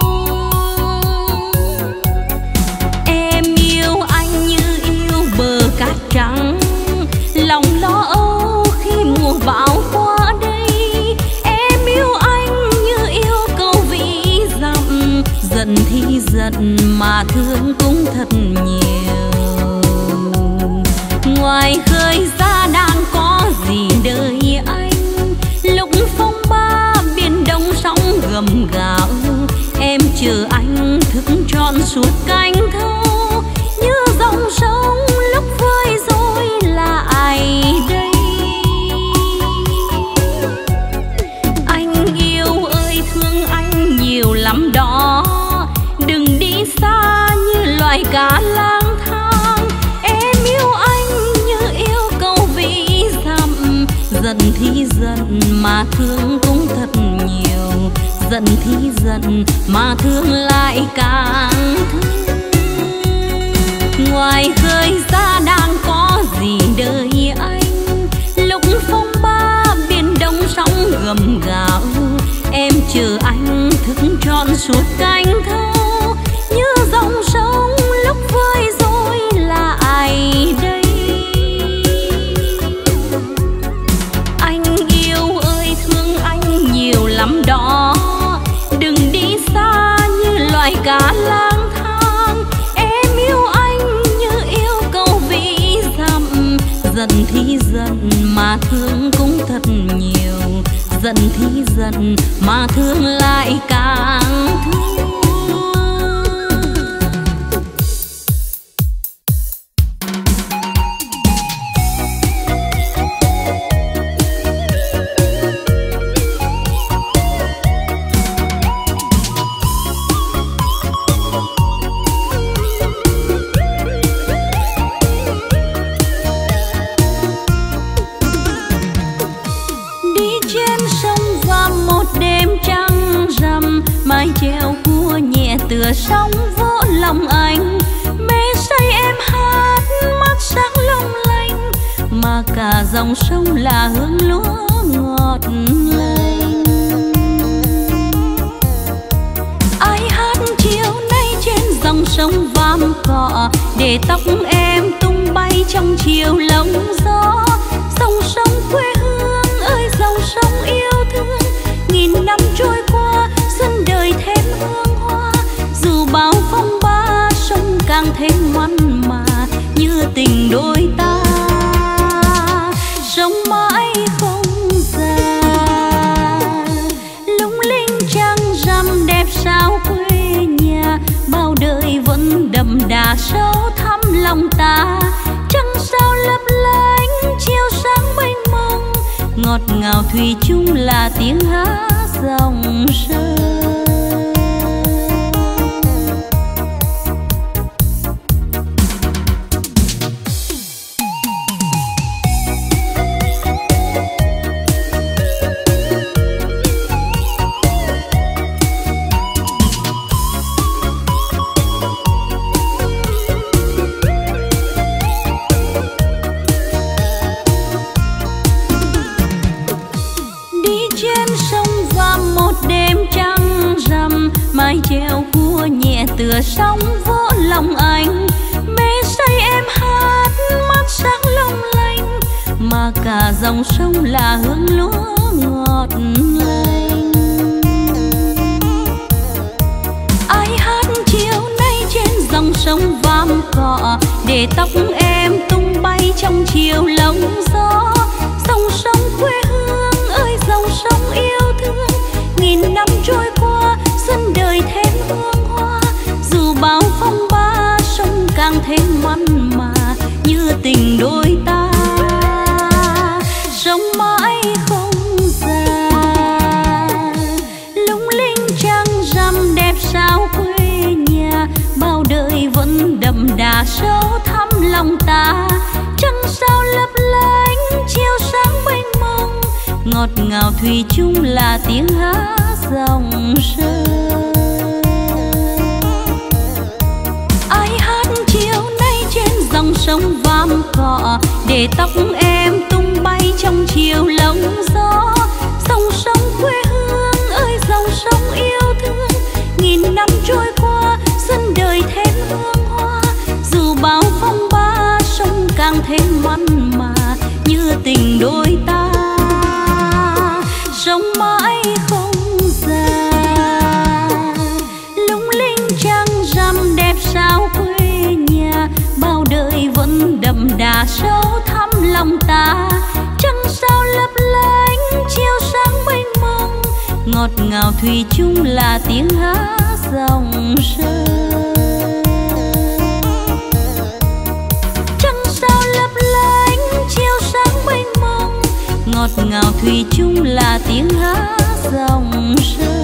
Em yêu anh như yêu bờ cát trắng, lòng lo âu khi mùa bão qua đây. Em yêu anh như yêu câu vĩ dặm, giận thì giận mà thương cũng thật nhiều. Ngoài khơi ra đang có gì đời anh, lúc phong ba biển đông sóng gầm gào. Em chờ anh thức trọn suốt canh thâu, như dòng sông lúc vơi rồi là ai đây. Anh yêu ơi thương anh nhiều lắm đó, đừng đi xa như loài cá lang thang. Em yêu anh như yêu câu vĩ dặm, giận thì giận mà thương cũng thật nhiều. Giận thì giận mà thương lại càng thương. Ngoài khơi ra đang có gì đời anh, lúc phong ba biển đông sóng gầm gào. Em chờ anh thức trọn suốt canh thâu, như dòng sông lúc vơi rồi là ai đây. Anh yêu ơi thương anh nhiều lắm đó, đừng đi xa như loài cá lang thang. Em yêu anh như yêu câu vĩ dặm, giận thì giận mà thương cũng thật nhiều. Giận thì giận mà thương lại càng thương. Mái chèo cua nhẹ tựa sóng vỗ lòng anh, mê say em hát mắt sáng long lanh, mà cả dòng sông là hương lúa ngọt lành. Ai hát chiều nay trên dòng sông vàm cỏ, để tóc em tung bay trong chiều lông gió. Dòng sông quê hương ơi dòng sông yêu thương, nghìn năm trôi qua xuân đời thêm hương hoa. Dù bao phong ba sông càng thêm ngoan mà, như tình đôi ta sống mãi không già. Lung linh trăng rằm đẹp sao quê nhà, bao đời vẫn đậm đà sâu thẳm lòng ta. Trăng sao lấp lánh chiều sáng mênh mông, ngọt ngào thủy chung là tiếng hát dòng sông. Mái chèo cua nhẹ tựa sóng vỗ lòng anh, mê say em hát mắt sáng long lanh, mà cả dòng sông là hương lúa ngọt lành. Ai hát chiều nay trên dòng sông vàm cỏ, để tóc em tung bay trong chiều lông gió. Dòng sông quê hương ơi dòng sông yêu thương, nghìn năm trôi qua xuân đời thêm hương hoa. Dù bao lòng ta. Trăng sao lấp lánh chiếu sáng mênh mông, ngọt ngào thủy chung là tiếng hát dòng sông. Ai hát chiều nay trên dòng sông vàm cỏ, để tóc em tung bay trong chiều lộng gió. Dòng sông quê hương ơi dòng sông yêu thương, nghìn năm trôi qua xuân đời thêm hương hoa. Dù bao phong ba sông càng thêm mặn mà, như tình đôi ta sống mãi không già. Lung linh trăng rằm đẹp sao quê nhà, bao đời vẫn đậm đà sâu thẳm lòng ta. Trăng sao lấp lánh chiếu sáng mênh mông, ngọt ngào thủy chung là tiếng hát dòng sông. Trăng sao lấp lánh chiếu sáng mênh mông, ngọt ngào thủy chung là tiếng hát dòng sông.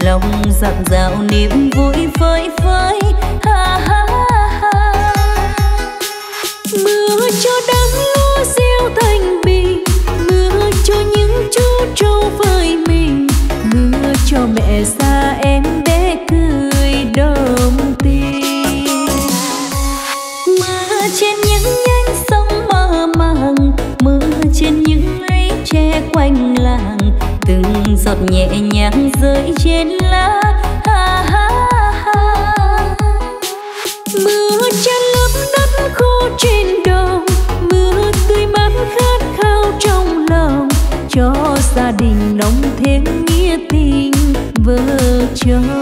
lòng dạt dào niềm vui phơi phới. Ha ha ha. Mưa cho đắng lúa gieo thành bình, mưa cho những chú trâu với mình, mưa cho mẹ xa em bé cười đồng tình. Mưa trên những nhánh sông mơ màng, mưa trên những lũy tre quanh làng, từng giọt nhẹ nhàng rơi trên lá. Ha ha ha. Mưa chan lấp đất khô trên đồng, mưa tươi mát khát khao trong lòng, cho gia đình nồng thêm nghĩa tình vợ chồng.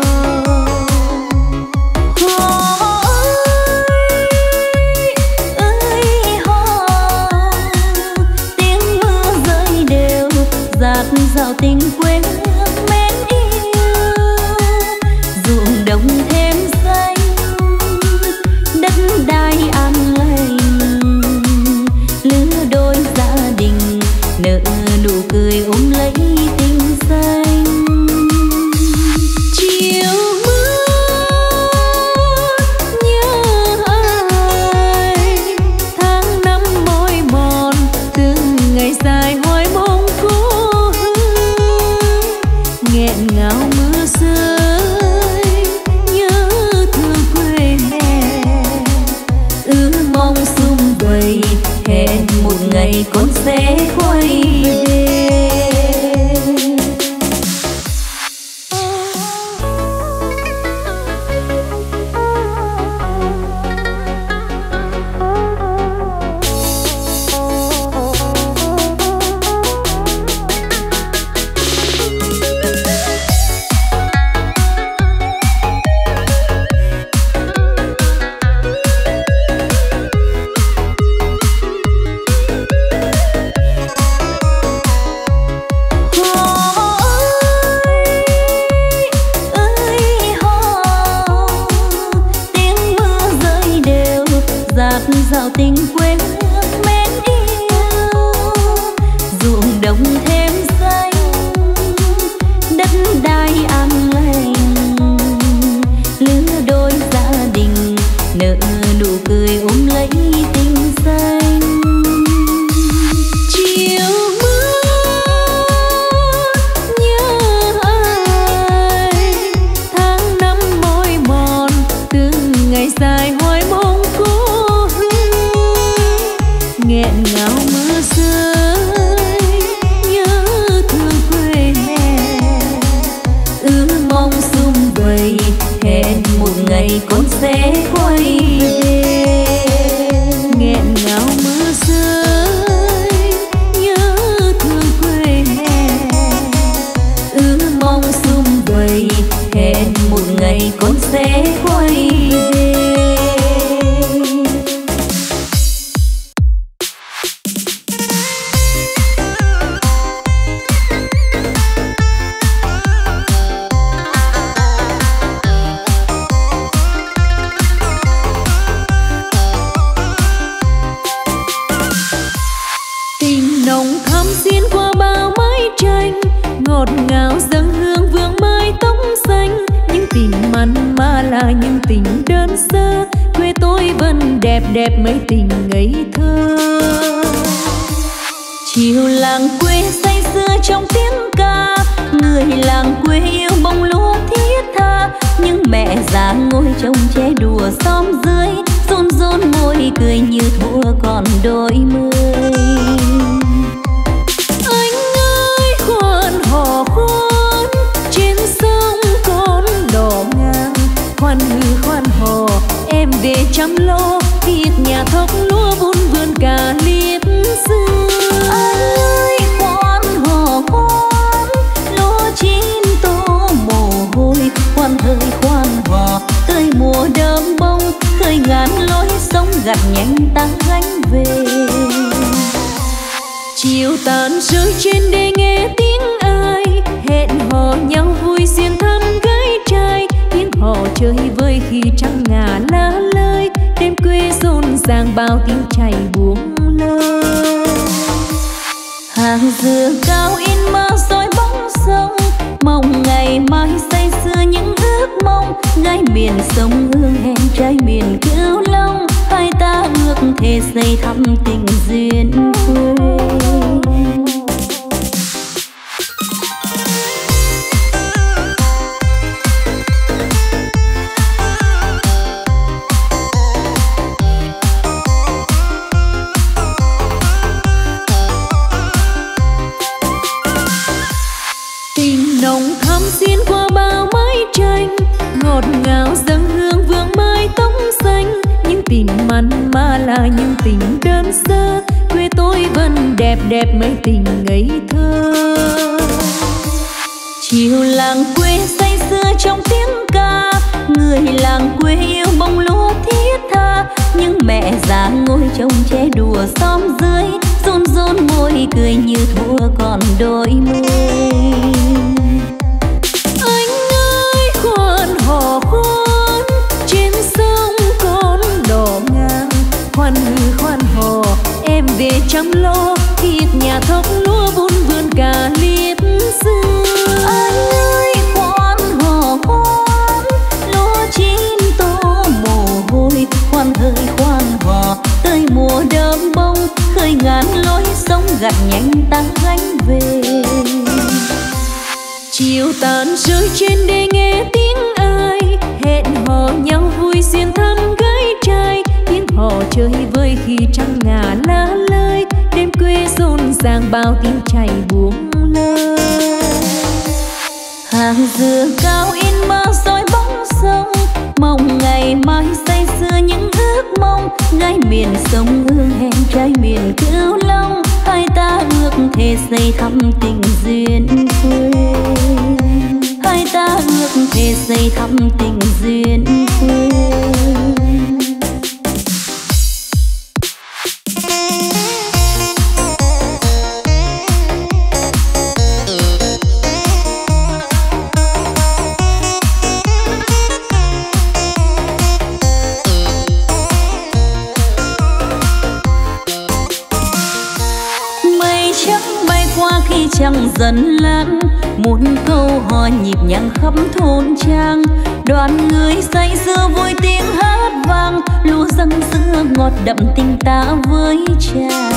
Dạo tình quê hương mến yêu, ruộng đồng thêm xanh, đất đai an lành, lứa đôi gia đình nở nụ cười ôm lấy tình xanh. Chiều mưa nhớ ai, tháng năm mỏi mòn từng ngày dài hoài mong cô nghẹn ngào mưa rơi nhớ thương quê mẹ, ước mong sum vầy hẹn một ngày con sẽ quay về. Dạo tình quê hương mến yêu, ruộng đồng thêm xanh, đất đai an lành, lứa đôi gia đình nở nụ cười ôm lấy tình xanh. Chiều mưa nhớ ai, tháng năm mỏi mòn từng ngày dài hoài mong cô nghẹn ngào mưa rơi nhớ thương quê mẹ, ước mong sum vầy hẹn một ngày con sẽ quay về. nghẹn ngào mưa rơi nhớ thương quê mẹ, ước mong sum vầy hẹn một ngày con sẽ quay về. nồng thắm xuyên qua bao mái tranh, ngọt ngào dâng hương vương mai tóc xanh. Những tình mặn mà là những tình đơn sơ, quê tôi vẫn đẹp đẹp mấy tình ngây thơ. Chiều làng quê say sưa trong tiếng ca, người làng quê yêu bông lúa thiết tha. Nhưng mẹ già ngồi trông che đùa xóm dưới, run run môi cười như thua còn đôi mươi. Anh ơi khoan hò khoan, trên sông con đò ngang. Khoan hư khoan hò em về chăm lo, việc nhà thóc lúa vun vườn cả liếp xưa. Anh ơi khoan hò khoan, lúa chín tô mồ hôi. Khoan hơi khoan hò tươi mùa đơm bông, khơi ngàn lối sông gặt nhanh ta gánh về. Chiều tàn rơi trên đê nghe tiếng ai, hẹn hò nhau vui duyên thăm gái trai. Tiếng hò chơi vơi khi trăng ngả lá lơi, đêm quê rộn ràng bao tiếng chảy buông lơi. Hàng dừa cao in mơ dõi bóng sông, mong ngày mai say mong. Gái miền sông Hương hẹn trai miền Cửu Long, hai ta ước thề xây thắm tình duyên quê. Nồng thắm xuyên qua bao mái tranh, ngọt ngào dâng hương vương mai tóc xanh. Những tình mặn mà là những tình đơn sơ, quê tôi vẫn đẹp đẹp mấy tình ngây thơ. Chiều làng quê say sưa trong tiếng ca, người làng quê yêu bông lúa thiết tha. Nhưng mẹ già ngồi trông che đùa xóm dưới, run run môi cười như thua còn đôi mươi. Hò khoan trên sông con đò ngang, khoan hư khoan hò em về chăm lo, thịt nhà thóc lúa vun vườn cả liếp xưa. Anh ơi khoan hò khoan lúa chín tô mồ hôi, khoan thời khoan hò tới mùa đơm bông, khơi ngàn lối sông gặt nhanh ta gánh về. Chiều tàn rơi trên đê nghe tiếng ai, hẹn hò nhau vui duyên thăm gái trai. Tiếng hò chơi vơi khi trăng ngả lá lơi, đêm quê rộn ràng bao tiếng chảy buông lơi. Hàng dừa cao in mơ soi bóng sông, mong ngày mai say sưa những ước mong. Gái miền sông Hương hẹn trai miền Cửu Long, hai ta ước thề xây thắm tình duyên quê. Hai ta ước thề xây thắm tình duyên quê. Trăng dần lãng, một câu hò nhịp nhàng khắp thôn trang. Đoàn người say sưa vui tiếng hát vang, lúa răng sữa ngọt đậm tình ta với cha.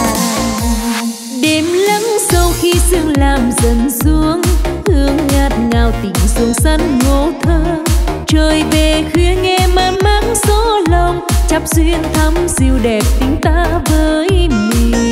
Đêm lắng sâu khi sương làm dần xuống, hương ngát ngào tình xuống sân ngô thơ. Trời về khuya nghe man máng số lòng, chắp duyên thắm dịu đẹp tình ta với mình.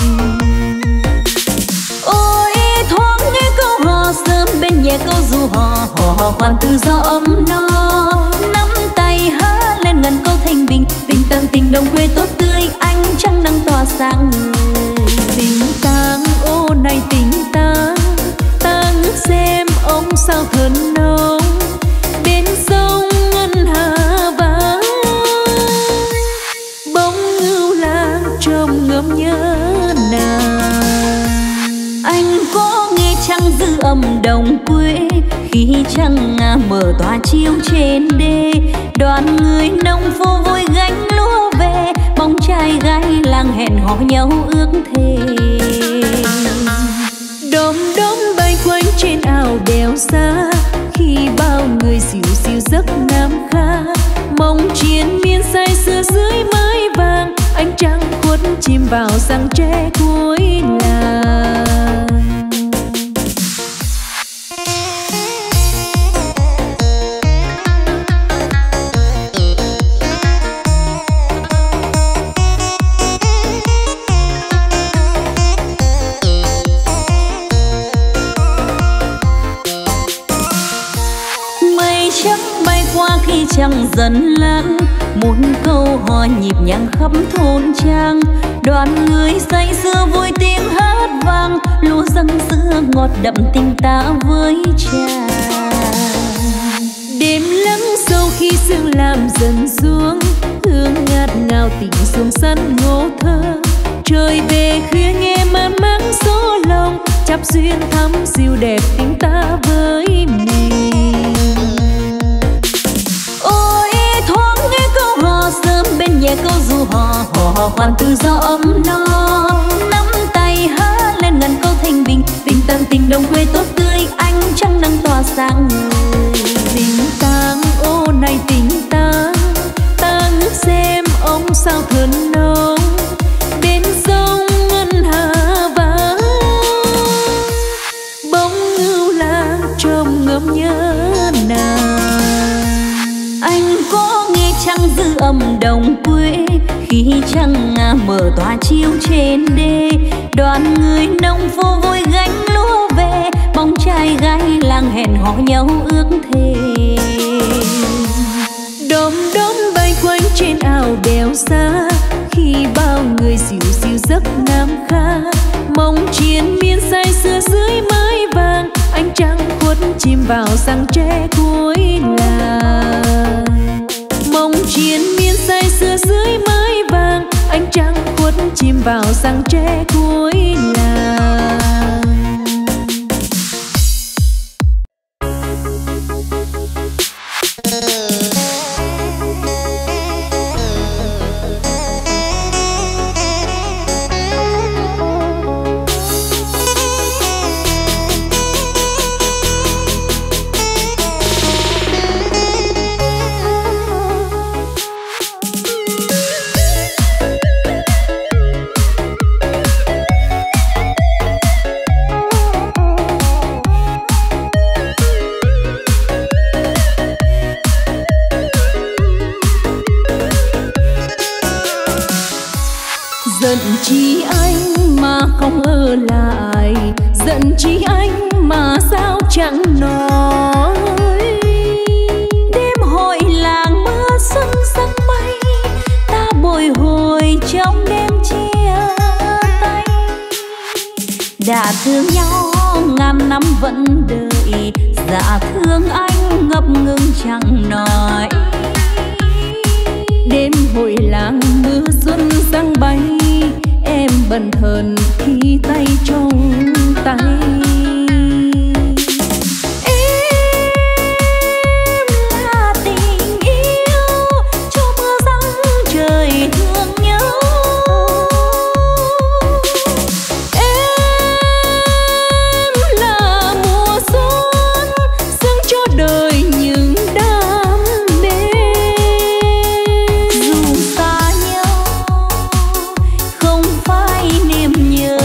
Sớm bên nhẹ câu du hò, hò hò khoan tự do ấm no. Nắm tay hát lên ngân câu thanh bình, tình tang tình đồng quê tốt tươi, ánh trăng nắng tỏa sáng người. Tình tang ô này tình tang, ta ngước xem ông sao thơm nồng. Bên sông ngân hà vắng, bóng ngưu lang trông ngâm nhớ nàng. Anh có nghe trăng dư âm đồng quê, khi trăng ngà mở tỏa chiếu trên đê. Đoàn người nông phu vui gánh lúa về, bóng trai gái làng hẹn hò nhau ước thề. Đom đóm bay quanh trên ảo đèo xa, khi bao người dịu dịu giấc nam kha. Mong chiến miên say sưa dưới mái vàng, ánh trăng khuất chìm vào răng tre cuối làng. Trăng dần lãng, một câu hò nhịp nhàng khắp thôn trang. Đoàn người say sưa vui tiếng hát vang, lúa răng sữa ngọt đậm tình ta với cha. Đêm lắng sâu khi sương làm dần xuống, hương ngát ngào tình xuống sân ngô thơ. Trời về khuya nghe man máng số lòng, chắp duyên thắm dịu đẹp tình ta với mình. Ôi thoáng nghe câu hò sớm bên nhẹ câu du hò, hò hò khoan tự do ấm no. Nắm tay hát lên ngân câu thanh bình, tình tang tình đồng quê tốt tươi, ánh trăng nắng tỏa sáng người. Tình dầm đồng quê, khi trăng mở tỏa chiếu trên đê, đoàn người nông vô vui gánh lúa về, bóng trai gái làng hẹn hò nhau ước thề. Đom đóm bay quanh trên ao đèo xa, khi bao người dịu dịu giấc nam kha, mong triền miên say sưa dưới mái vàng, ánh trăng khuất chìm vào răng tre cuối làng. Mong triền miên say sưa dưới mái vàng, ánh trăng khuất chìm vào răng tre cuối làng. Giận chi anh mà không ở lại, giận chi anh mà sao chẳng nói. Đêm hội làng mưa xuân sắc bay, ta bồi hồi trong đêm chia tay. Đã thương nhau ngàn năm vẫn đợi, dạ thương anh ngập ngừng chẳng nói. Đêm hội làng mưa xuân sang bay, em bần thần khi tay trong tay. Em là tình yêu cho mưa giăng trời thương nhớ. Em là mùa xuân dâng cho đời những đam mê. Dù xa nhau không phải niềm nhớ,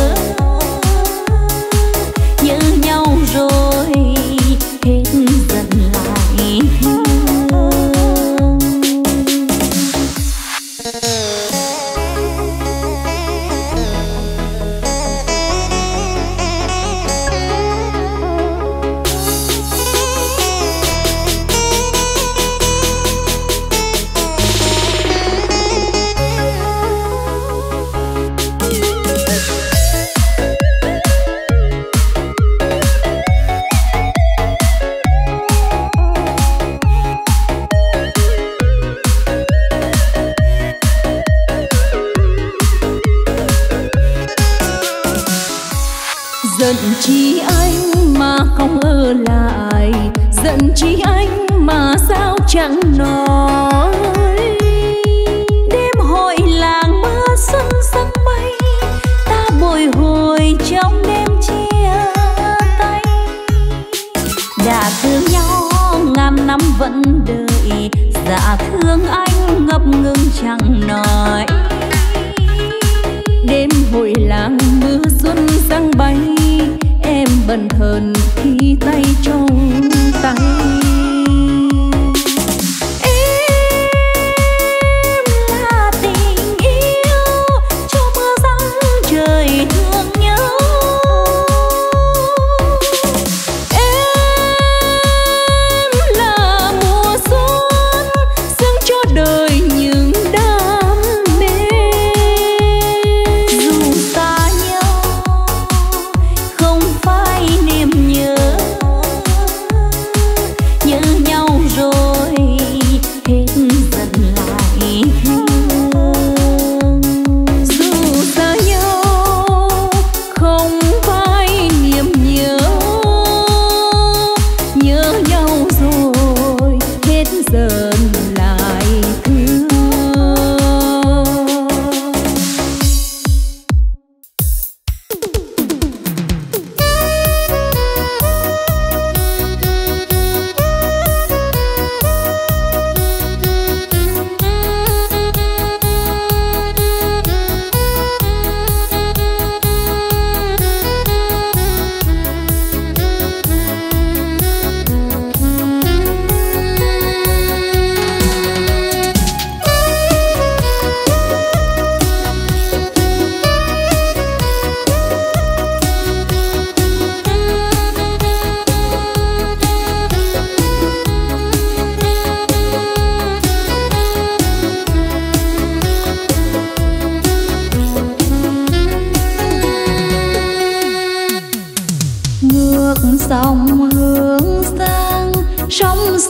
nhớ nhau rồi hết dần lại thương. Giận chi anh mà không ở lại, giận chi anh mà sao chẳng nói. Đêm hội làng mưa xuân sắc bay, ta bồi hồi trong đêm chia tay. Đã thương nhau ngàn năm vẫn đợi, dạ thương anh ngập ngừng chẳng nói. Đêm hội làng mưa xuân sang bay, em bần thần khi tay trong tay. Em là tình yêu cho mưa giăng trời thương nhớ. Em là mùa xuân dâng cho đời những đam mê. Dù xa nhau không phải niềm nhớ, nhớ nhau rồi hết dần lại thương. Dù xa nhau không phải niềm nhớ, nhớ nhau rồi hết dần lại thương.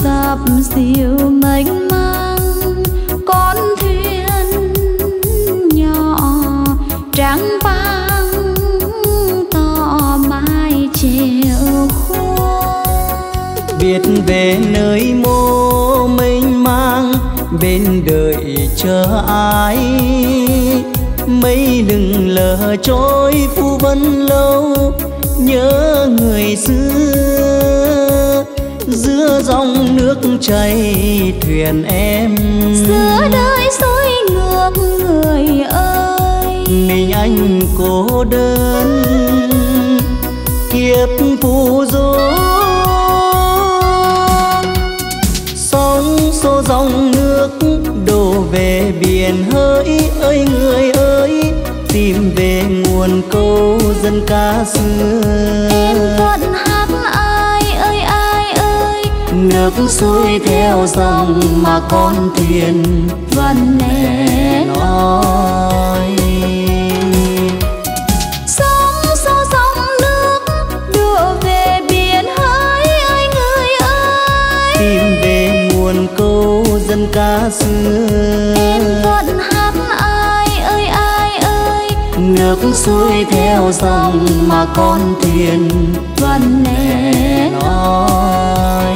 sập dịu mênh mang, con thuyền nhỏ trắng băng tỏ mái chèo khuôn. Biết về nơi mô mênh mang, bên đợi chờ ai, mây đừng lờ trôi phù vân lâu, nhớ người xưa giữa dòng nước chảy thuyền em. Giữa đời xuôi ngược người ơi, mình anh cô đơn kiếp phù du. Sóng xô dòng nước đổ về biển hỡi ơi người ơi, tìm về nguồn câu dân ca xưa. Em vẫn hát ai ơi ai ơi, nước xuôi theo dòng mà con thuyền vẫn lẻ nói. Sóng xô dòng nước đổ về biển hỡi ơi người ơi, tìm về nguồn câu dân ca xưa. em vẫn hát ai ơi ai ơi, nước xuôi theo dòng mà con thuyền vẫn lẻ nói.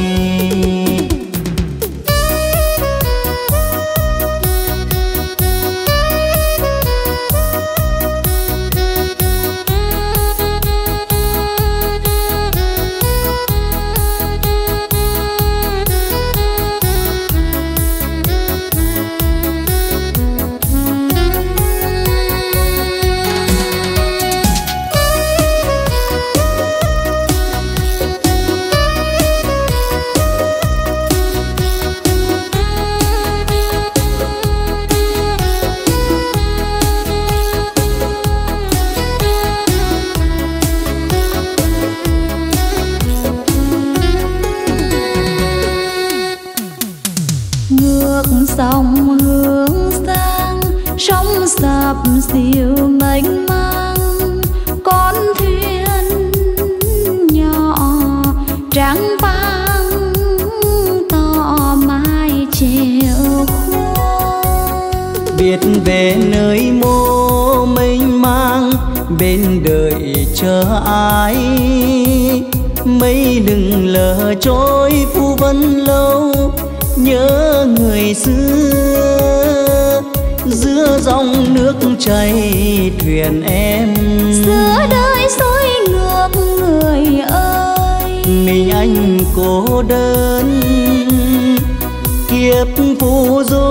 dòng hướng sang sóng sập dịu mênh mang, con thuyền nhỏ trắng băng tỏ mái chèo khuôn. Biết về nơi mô mênh mang, bên đợi chờ ai, mây đừng lờ trôi phù vân lâu, nhớ người xưa giữa dòng nước chảy thuyền em. Giữa đời xuôi ngược người ơi, mình anh cô đơn kiếp phù du.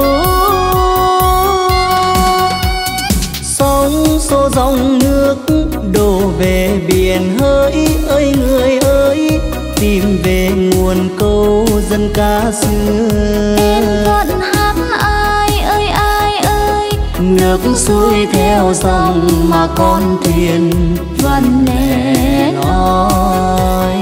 Sóng xô dòng nước đổ về biển hỡi ơi người ơi, tìm về nguồn câu dân ca xưa. Em vẫn hát ai ơi ai ơi, nước xuôi theo dòng mà con thuyền vẫn lẻ loi.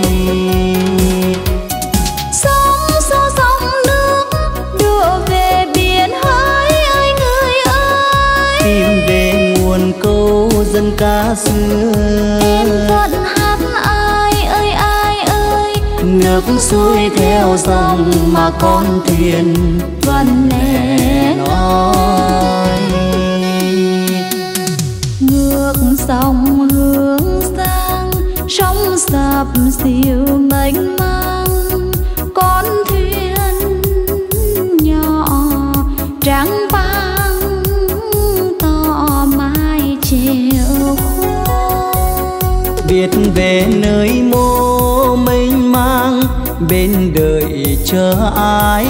Sóng xô dòng nước đổ về biển hỡi ơi người ơi, tìm về nguồn câu dân ca xưa. em vẫn hát ai ơi ai ơi, nước xuôi theo dòng mà con thuyền vẫn lẻ loi. ngược dòng hướng sang sóng sập dịu mênh mang, con thuyền nhỏ trắng băng tỏ mái chèo khuôn. Biết về nơi mô mênh mang, bên đợi chờ ai,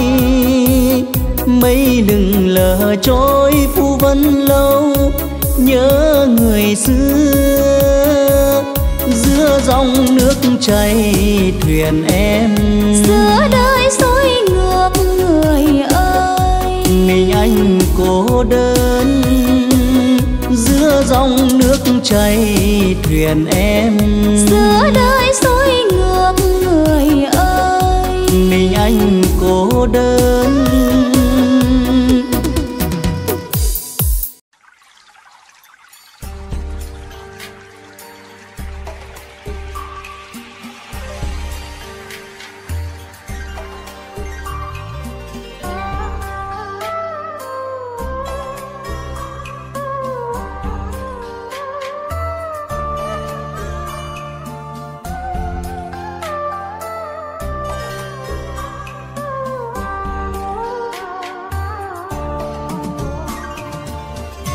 mây đừng lờ trôi phù vân lâu, nhớ người xưa giữa dòng nước chảy thuyền em. Giữa đời xuôi ngược người ơi, mình anh cô đơn giữa dòng nước chảy thuyền em. giữa đời xuôi ngược